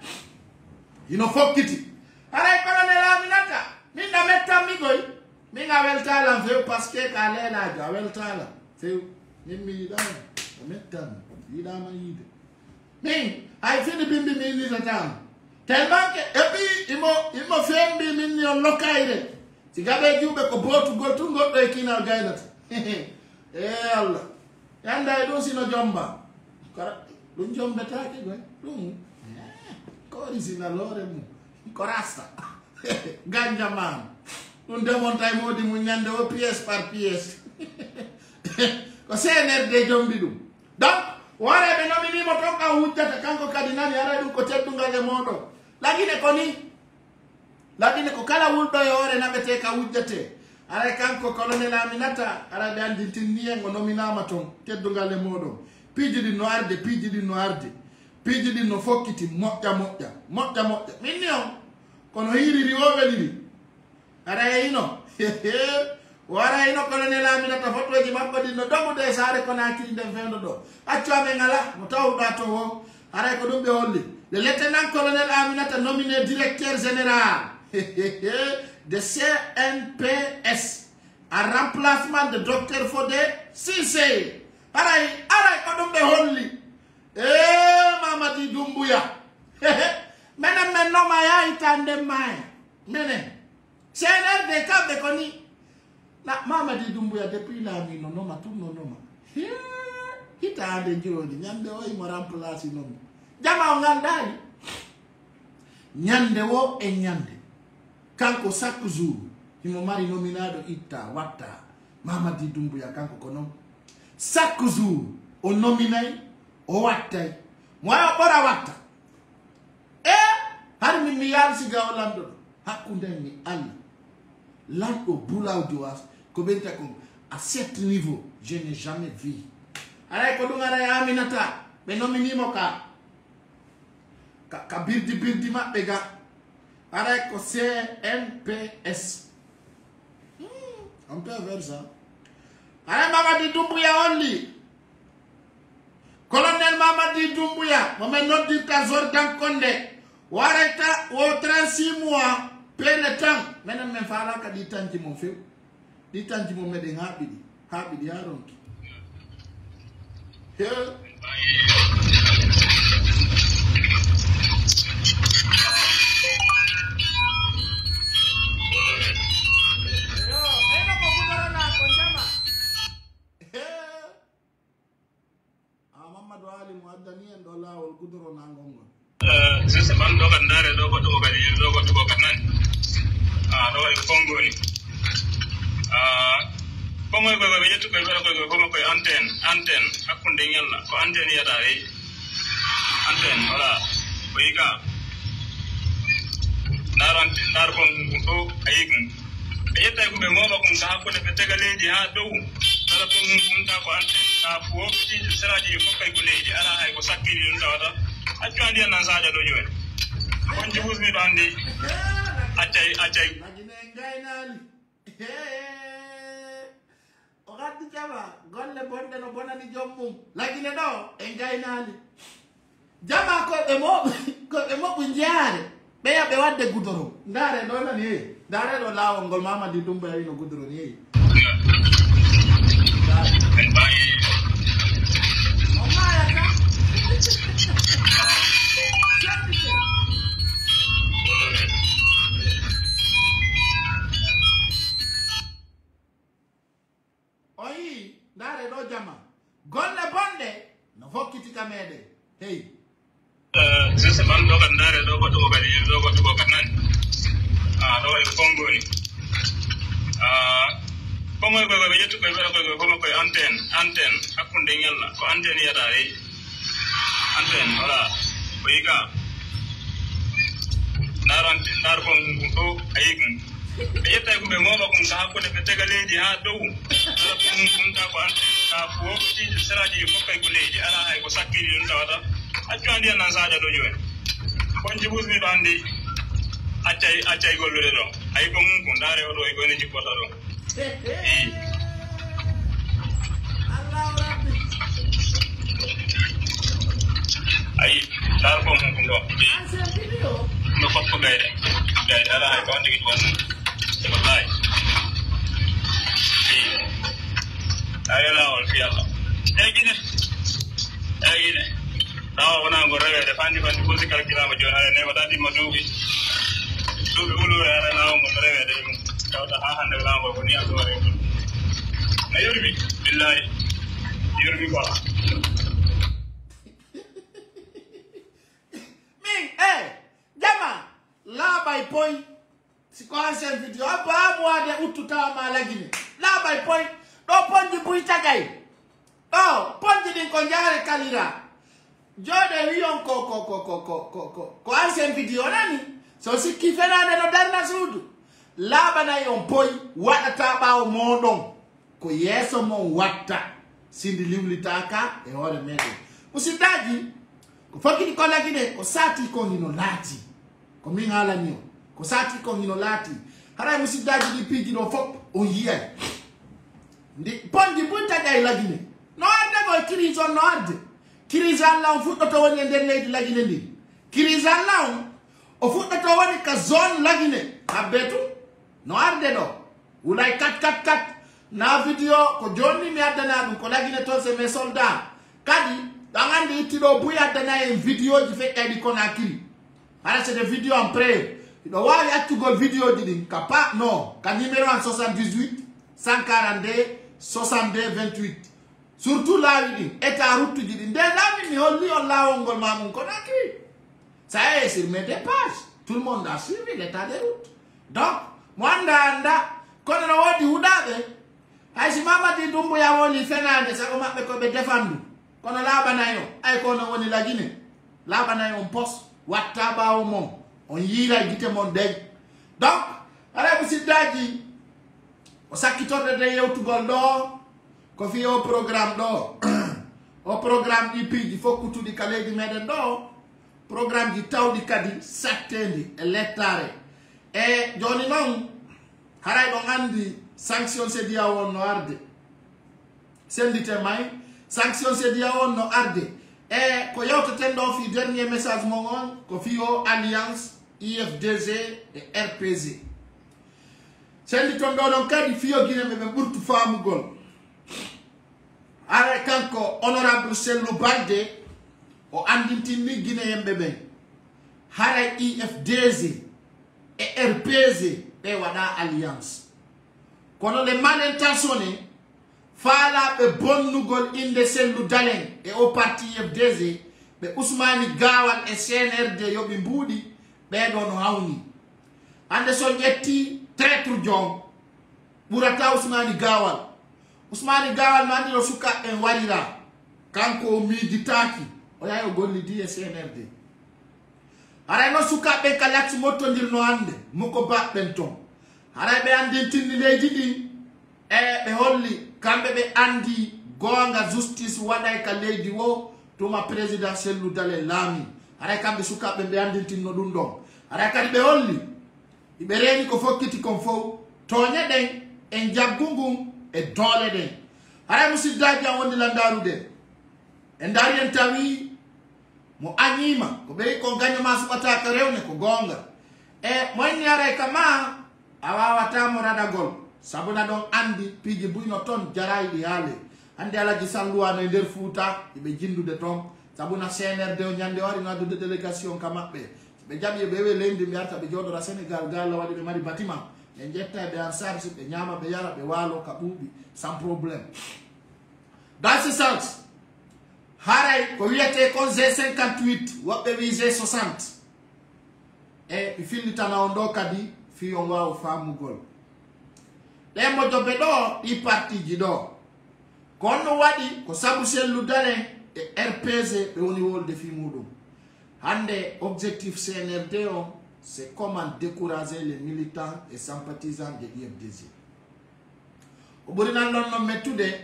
de. Ino fokiti. Ara colonel Aminata. Minda metta mi goy. Minga welta la veu parce que kale la ja welta la. Feu. Mimi da. Metta. Ida ma yide. Min, ay fini bimbi mi ni tatam. Tellement que et puis il mo il mo fait mbi min ni on lokaire. Si gabe jube ko botu gotu goddo e kina gaynata. Eh Allah. Yanda do sino jomba. Kara dum jombe taake goy. Dum. Ko risina lore mu. Korasta. Ganja man. Dum demontay modi mu nyande o pièce par pièce. Ko sener de jombi dum. Donc ware be nomini mo tonka hujjata kanko kadinani ara dum ko teddunga le modo. Lagine koni lagine ko kala wuldo yore na bete ka hujjate. Ara kanko colonel Aminata ara be andi tinniye ngo nominama ton teddunga le modo. Piji di noarde piji di noarde. Piji di no fokiti mokja mokja. Mokja mokja. Minio kono hiri riwobe lili. Ara ino. Wara ino colonel Aminata foto ji mabba di no dogo de sare ko na kiri dem fendo do. Accio ame ngala mo taw dato wo. Ara ko dum be holli. Le lieutenant colonel Aminata nominé directeur général de C N P S en remplacement de docteur Fodé Cissé. Aray, aray ko dum be holli. Eh Mamadi Doumbouya. Mena men no maya itande mai. Mene. C N R D K be koni. Na Mamadi Doumbouya depuis la mi no no ma tout no no ma. Kita ande jodi nyande o mo remplacer no. Jama ngandani. Nyande wo e nyande. Kanko chaque jour, il m'a mari nominado ita wata. Mamadi Doumbouya kanko kono. Chaque jour, on nominai o wata. Moya bora wata. Eh, har mi miyal siga Orlando. Hakunde ni Allah. L'anko boula ou doas. Kobenta kom à cet niveau, je n'ai jamais vu. Ara ko dunga ra Aminata, be nomini mo ka. Ka, ka birdi birdi mabbe ga. Ara ko C N P S. Hmm, on peut faire ça. Ara Mamadi Doumbouya only. Colonel Mamadi Doumbouya, mo men non dit ka Jordan Condé. Wareta o trente-six mois plein temps. Menen men fala ka di tanji mo few. Di tanji mo meden habidi. Habidi haronki. He sese man do kan dare do ko to ko ni do ko to ko nan ah do ko kongo ni ah kongo ko be yetu ko be ko ko ko antenne antenne akunde nyalla ko antenne ya dare antenne wala ko yika naran nar ko to ayigun yetta ko be ngoma ko sa ko de tegaleji ha do tara to mun ta ko antenne ta fo ti seraji ko kay ko leji ala hay ko sakiri nda wada accu andi nan saja do jowe on jibus mi do andi acay acay magine ngaynali o gaddi jama golle bonde no bonani jommum lagine do e ngaynali jama ko be mo ko be mo bunjaare be ya be wadde gudoro ndare do nani e ndare do lawo ngol Mamadi Doumbouya ino gudoro ni o maya ka Oi, dare do jama. Golle bonde no fokkiti kamede. Hey. Euh, sese man do kan dare do ko to ko ni do ko to ko nan. Ah, do ko kongo ni. Ah, kongo ko be yetu ko be ko ko ko antenne, antenne akunde nyalla ko antenne ya dare. Antenne wala ko yika naran nar ko to ayigun yetta ko be ngoma ko sa hakko ne be tegaleji ha dow ala ko mun ta ko ante ka fo ci saraji ko kay ko leji ala hay ko sakkiri dum tawata accu andi nan saada do joen kon jibus mi bandi acay acay gollude do ay ko mun ko ndare o do e ko ne jikota do Allah rabbi ay dar ko mun ko do ase video no ko gaide gaide ala hay ko andi ko won wallahi ay la wal fi Allah ay gine ay gine tawa wana go rewe de fandi fandi ko sikal kilama jona ne ko dadi madubi dubi ulu ara na mo rewe de mo tawta ha hande la mo ko ni ado re na yurbi billahi yurbi ko Ming, eh, jama, la by point. Si ko ancien video, apa moi de ututa malagini. La by point, do ponji buita gai. Oh, ponji din konjare kalira. Jode rion ko ko ko ko ko ko ko. Ko ancien video nani? So si kifena de no darna sudu. La bana yon poi wata taba o modon. Ko yeso mo wata. Sindi liwlitaka e ore mede. Usitaji ko fakini ko lagine ko sati ko ngino lati. Ko mingala niyo. Ko sati ko ngino lati. Hara musidaji di pigi no fop o yiye. Ndi ponji bunta dai lagine. No ande ko kirizo no ande. Kiriza la on futto to woni nder leydi lagine ndi. Kiriza la on o futto to woni ka zone lagine. Abetu no arde do. Ulai kat kat kat na video ko jonni mi adana dum ko lagine to se mes soldats. Kadi dangandi itido buya dana en video di fe kadi ko na kiri. Ara c'est des vidéos en pré. Il doit y avoir vidéo di kapa no, ka numéro en soixante-dix-huit cent quarante-deux soixante-deux vingt-huit. Surtout là il est à route di di là mi holli on la ongol mamun ko na kiri. Ça est sur mes deux pages. Tout le monde a suivi l'état de route. Donc, moi ndanda kono no wodi udabe. Ay si mama di dumbu ya woni fenande sa ko mabbe ko be defandu. Kono la banayo ay kono woni la Guinée. La banayo on poste wataba o mon. On yira gite mon deg. Donc, ala busidaji o sakitorde de yewtugol do ko fi o programme do. O programme di pi di fokutu di kaleji meden do. Programme di tawdi kadi sattendi e lettare. E joni non haray do andi sanction se dia won no arde. Sendite may sanction se dia won no arde. E ko yawteten do fi dernier message mo on ko fi o alliance I F D Z et R P Z. Senditon do don kadi fi o Guinée be burtu famugol. Ara kanko honorable Sellou Balde o andintini Guinée yembe ben. Haray I F D Z et R P Z be wada alliance. Kono le malintentionnés fala be bonnugol inde Sellou Dalen e o parti I F D Z be Ousmani Gawal e C N R D yobi mbudi be do no hawni. Ande so jetti traître jom burata Ousmani Gawal. Ousmani Gawal mandi no suka en warira kanko mi ditaki o yayo golli di e C N R D. Ara no suka be kalati moto ndir no ande muko ba benton. Ara be andi tinni leydi di e be holli kambe be andi gonga justice waday ka leydi wo to ma president Sellou Dalen lami. Ara kambe suka be be andi tinno dum don. Ara kadi be holli ibe reni ko fokkiti kon fo tonya den en jaggungum e dole den. Ara musidaji an woni landaru de. En darien tawi mo anyima ko be ko ganyo masubata ka rewne ko gonga. E mo ni ara kama awawata mo radagol. Sabuna don andi piji buyno ton jaray di hale. Andi ala ji salluwa no nder Fouta ibe jindude ton. Sabuna C N R D o nyande wari ngadu de délégation kamabbe. Be jabi be we lendi mi arta be jodora Sénégal galla wadi be mari bâtiment. En jetta be ansar si be nyama be yara be walo kabubi sans problème. Dans ce sens, haray ko wiete kon G cinquante-huit wabbe wi G soixante. E i filita na ondo kadi fi on wa o famugol. Le mojo be do i parti ji do. Kono wadi ko sabu Sellou Dalen e R P Z be woni wolde fi mudum. Hande objectif C N R D o c'est comment décourager les militants et sympathisants de l'I F D Z. Au bout de l'an, mais tout de,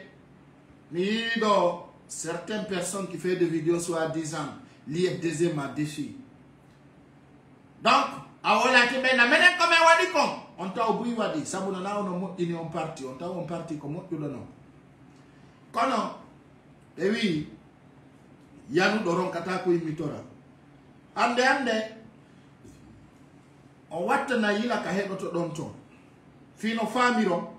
certaines personnes qui font des vidéos soit disant l'I F D Z m'a défi. Donc, awola ti bena menen comme wadi kon on ta obuy wadi sabuna na ono mo ini on parti on ta on parti ko mo tudo no kono e wi yanu doron kata ko imitora ande ande o watta na yila ka hebo to don to fino famiro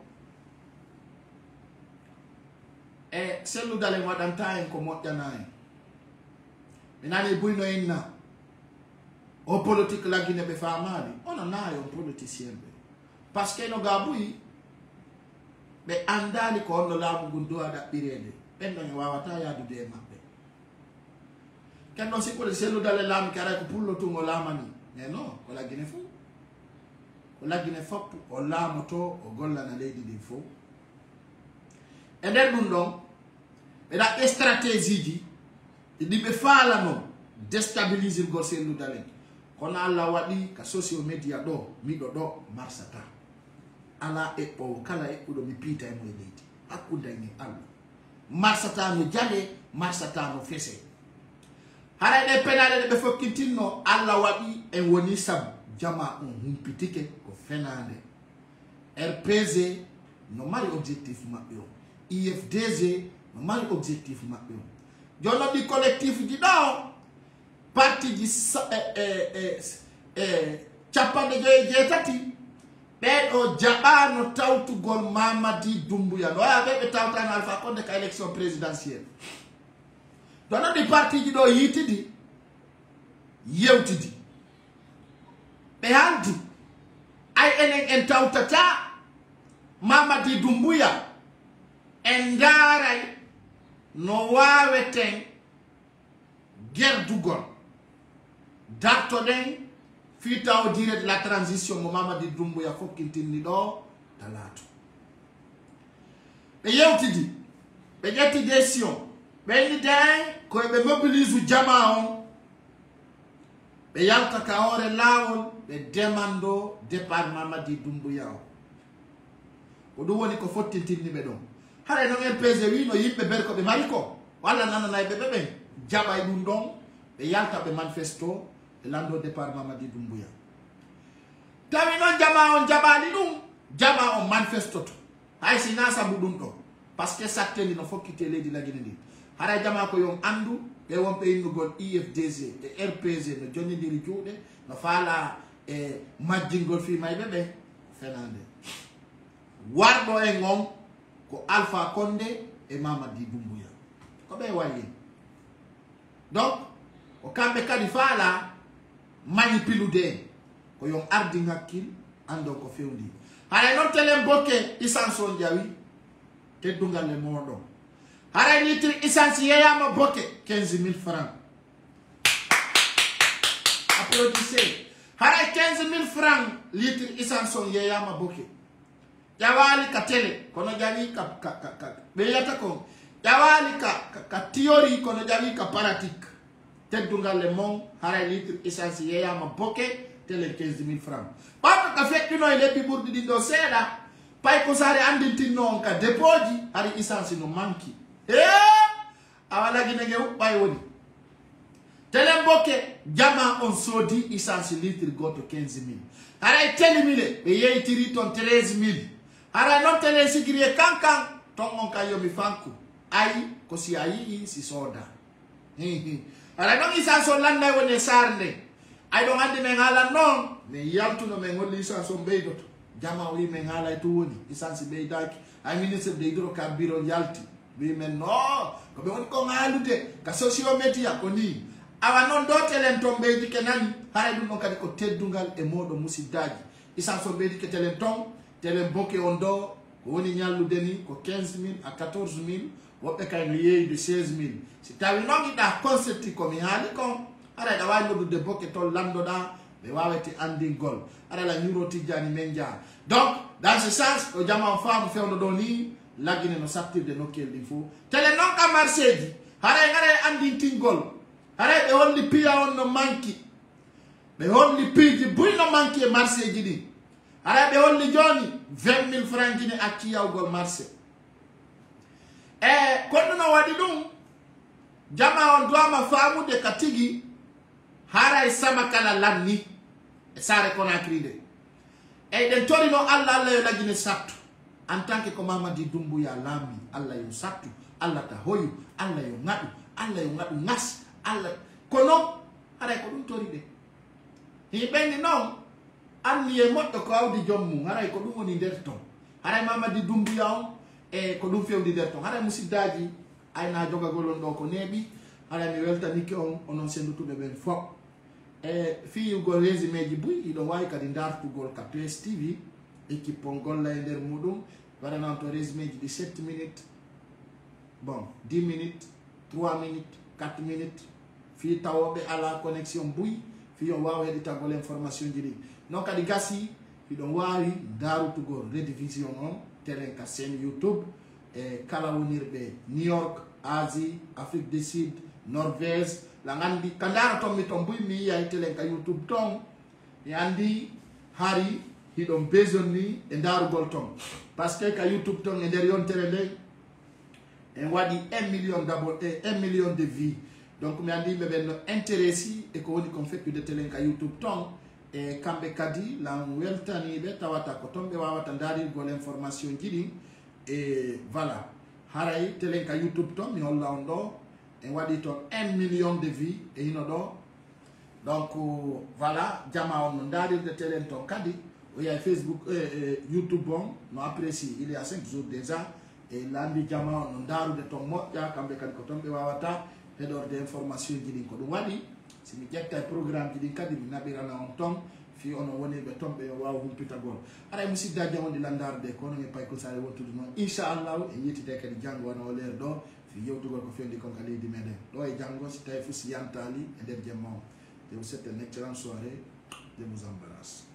e selu dale wadanta en ko mo janaay minani buyno inna o politique la Guinée be famali on en a un politicien parce que no gabuyi be andali ko on la gundo ada birede ben no wawata ya du de mabbe ken no siko le selu dale lam kara ko pullo to mo lamani mais non ko la Guinée fo ko la Guinée fop o la moto o golla na leydi di fo e der dum don be da stratégie di di be fala no déstabiliser go selu dale kono alla wadi ka social media do mi do do marsata ala e o kala e do mi pita e mo leydi akuda ni alla marsata no jale marsata no fese hara de penale de be fokitino alla wadi e woni sab jama on humpitike ko fenande R P Z no mari objectif mabbe o I F D Z no mari objectif mabbe o jono di collectif di do parti di eh eh eh chapande je je tati be o jabano tawtu gol Mamadi Doumbouya no ya be tawta na Alpha Condé ka élection présidentielle dono di parti di do yitidi yewtidi be handi ay enen en tawtata Mamadi Doumbouya en daray no waweten gerdugol darto den fita o dire de la transition mo Mamadi Doumbouya fokkintini do talato be yewtidi be jetti décision be ni den ko be mobilise jama on be yalta ka ore lawol be demando départ Mamadi Doumbouya o do woni ko fottintini be don hare no R P Z wi no yimbe berko be mariko wala nanana be be be jaba e dum don be yalta be manifesto e lando départ Mamadi Doumbouya tawi non jama on jabali dum jama on manifesto to hay si nasa budum do parce que satteli no fokkite leydi la Guinée ndi hara jama ko yon andu be won be innugol I F D Z e R P Z no jonnidiri juude no faala e majjingol fi may bebe fenande wardo e ngom ko Alpha Condé e Mamadi Doumbouya ko be wayi donc o kambe kadi faala manipilude ko yon ardi ngakil ando ko fewndi hare non tele bokke isanson jawi te dungal le modo hare litre essence yeyama bokke quinze mille francs applaudissez hare quinze mille francs litre isanson yeyama bokke jawali ka tele kono jawi ka ka ka be yata ko jawali ka ka theory kono jawi ka pratique teddungal le mon hara litre essence yeyama bokke tele quinze mille francs pato ka fettino e lebbi burdi di do seeda pay ko sare andintinno on ka depoji hari essence no manki eh awala gine ngew bay woni tele bokke jama on sodi essence litre goto quinze mille hara tele mille be yeytiri ton treize mille hara non tele sigiriye kankan ton on ka yomi fanku ay ko si ayi si soda ala non isanso landa woni sarne ay do andi men ala non me yaltu no men woni isanso beydoto jama wi men ala to woni isansi beydaki ay ministre de hydrocarbures yalti wi men no ko be woni ko ngalude ka social media ko ni awa non do telen to beydi ke nani hay dum non kadi ko teddungal e modo musidaji isanso beydi ke telen ton telen bokke on do ko woni nyalude ni ko quinze mille à quatorze mille woɓɓe kay no yeeyi de seize mille si tawi noon yiɗa concepti komi haali kon aɗa aɗa wawi noddude bokke tol landoɗa ɓe wawete andingol aɗa la ñuro tijjani men jaa donc dans ce sens o jama o faamu fewno ɗo ni laggine no sattirde nokkel ɗin fo tele noon ka marché ji haray garay andintingol haray ɓe holli piya on no manki ɓe holli piiji buyno manque e marché ji ɗi ara ɓe holli joni vingt mille francs jini acci yawgol marché e kono no waɗi ɗum jama on dowama famude ka tigi haray sama kala lanni e Saare Conakry nde eyi ɗen torino allah allah yo lagine sattu en tant que ko Mamadi Doumbouya laami allah yo sattu allah ta hoyu allah yo ngaɗu allah yo ngaɗu ngas allah kono haray ko ɗum tori ɗe hiɓeni noon anni e moƴƴo ko awdi joom mum haray ko ɗum woni nder ton haray Mamadi Doumbouya on e ko ɗum fewndi nder ton haray musiddaji ayna jogagol on ɗo ko neeɓi haray mi weltanike on onon sendutuɓe ɓen fof e fiyugol résumé ji buy iɗon wawi kadi dartugol ka P S T V équipe on golla e nder muɗum waɗanan to résumé ji ɗi sept minutes bon dix minutes trois minutes quatre minutes fi tawoɓe ala connexion buy fi on wawa heɗitagol information ji ɗi non kadi gasi iɗon wawi darutugol rediffusion on télé ka chaîne YouTube e kala wonirɓe New York Asie Afrique du Sud Norvège la gandi ka dara ton mi ton buy mi yiyay télé ka YouTube ton e andi hari hiɗon besoin ni e darugol ton par ce que ka YouTube ton e nder yontere nde en waɗi un million d'abonnés un million de vues donc mi andi yimɓe ɓen no intéressé e ko woni kon fekkude télé ka YouTube ton e kamɓe kadi lan weltaniɓe tawata ko ton ɓe wawata darirgol information ji ɗin e voilà haray télé ka YouTube ton mi holla on ɗo en waɗi toon un million de vues e hino ɗo donc voilà jama on no darirde télé ton kadi o yay Facebook e eh, eh, YouTube on no apprécie il y a cinq jours déjà e landi jama on no darude ton moƴƴa kamɓe kadi ko ton ɓe wawata heɗorde information ji ɗin ko ɗum waɗi simi ƴetta e programme ji ɗin kadi mi naɓirana on ton fi onon woniɓe ton ɓe wawa humpitagol aɗa e musiddaji wonde landarde ko onon e Paykul Sare wontude noon inchallahu e yettide kadi janggo wona o leer ɗo fi yewtugol ko fendi kon ka leydi meɗen ɗo e janggo si tawi fof si yantali e nder jemma o je vous souhaite une excellente soirée je vous embrasse.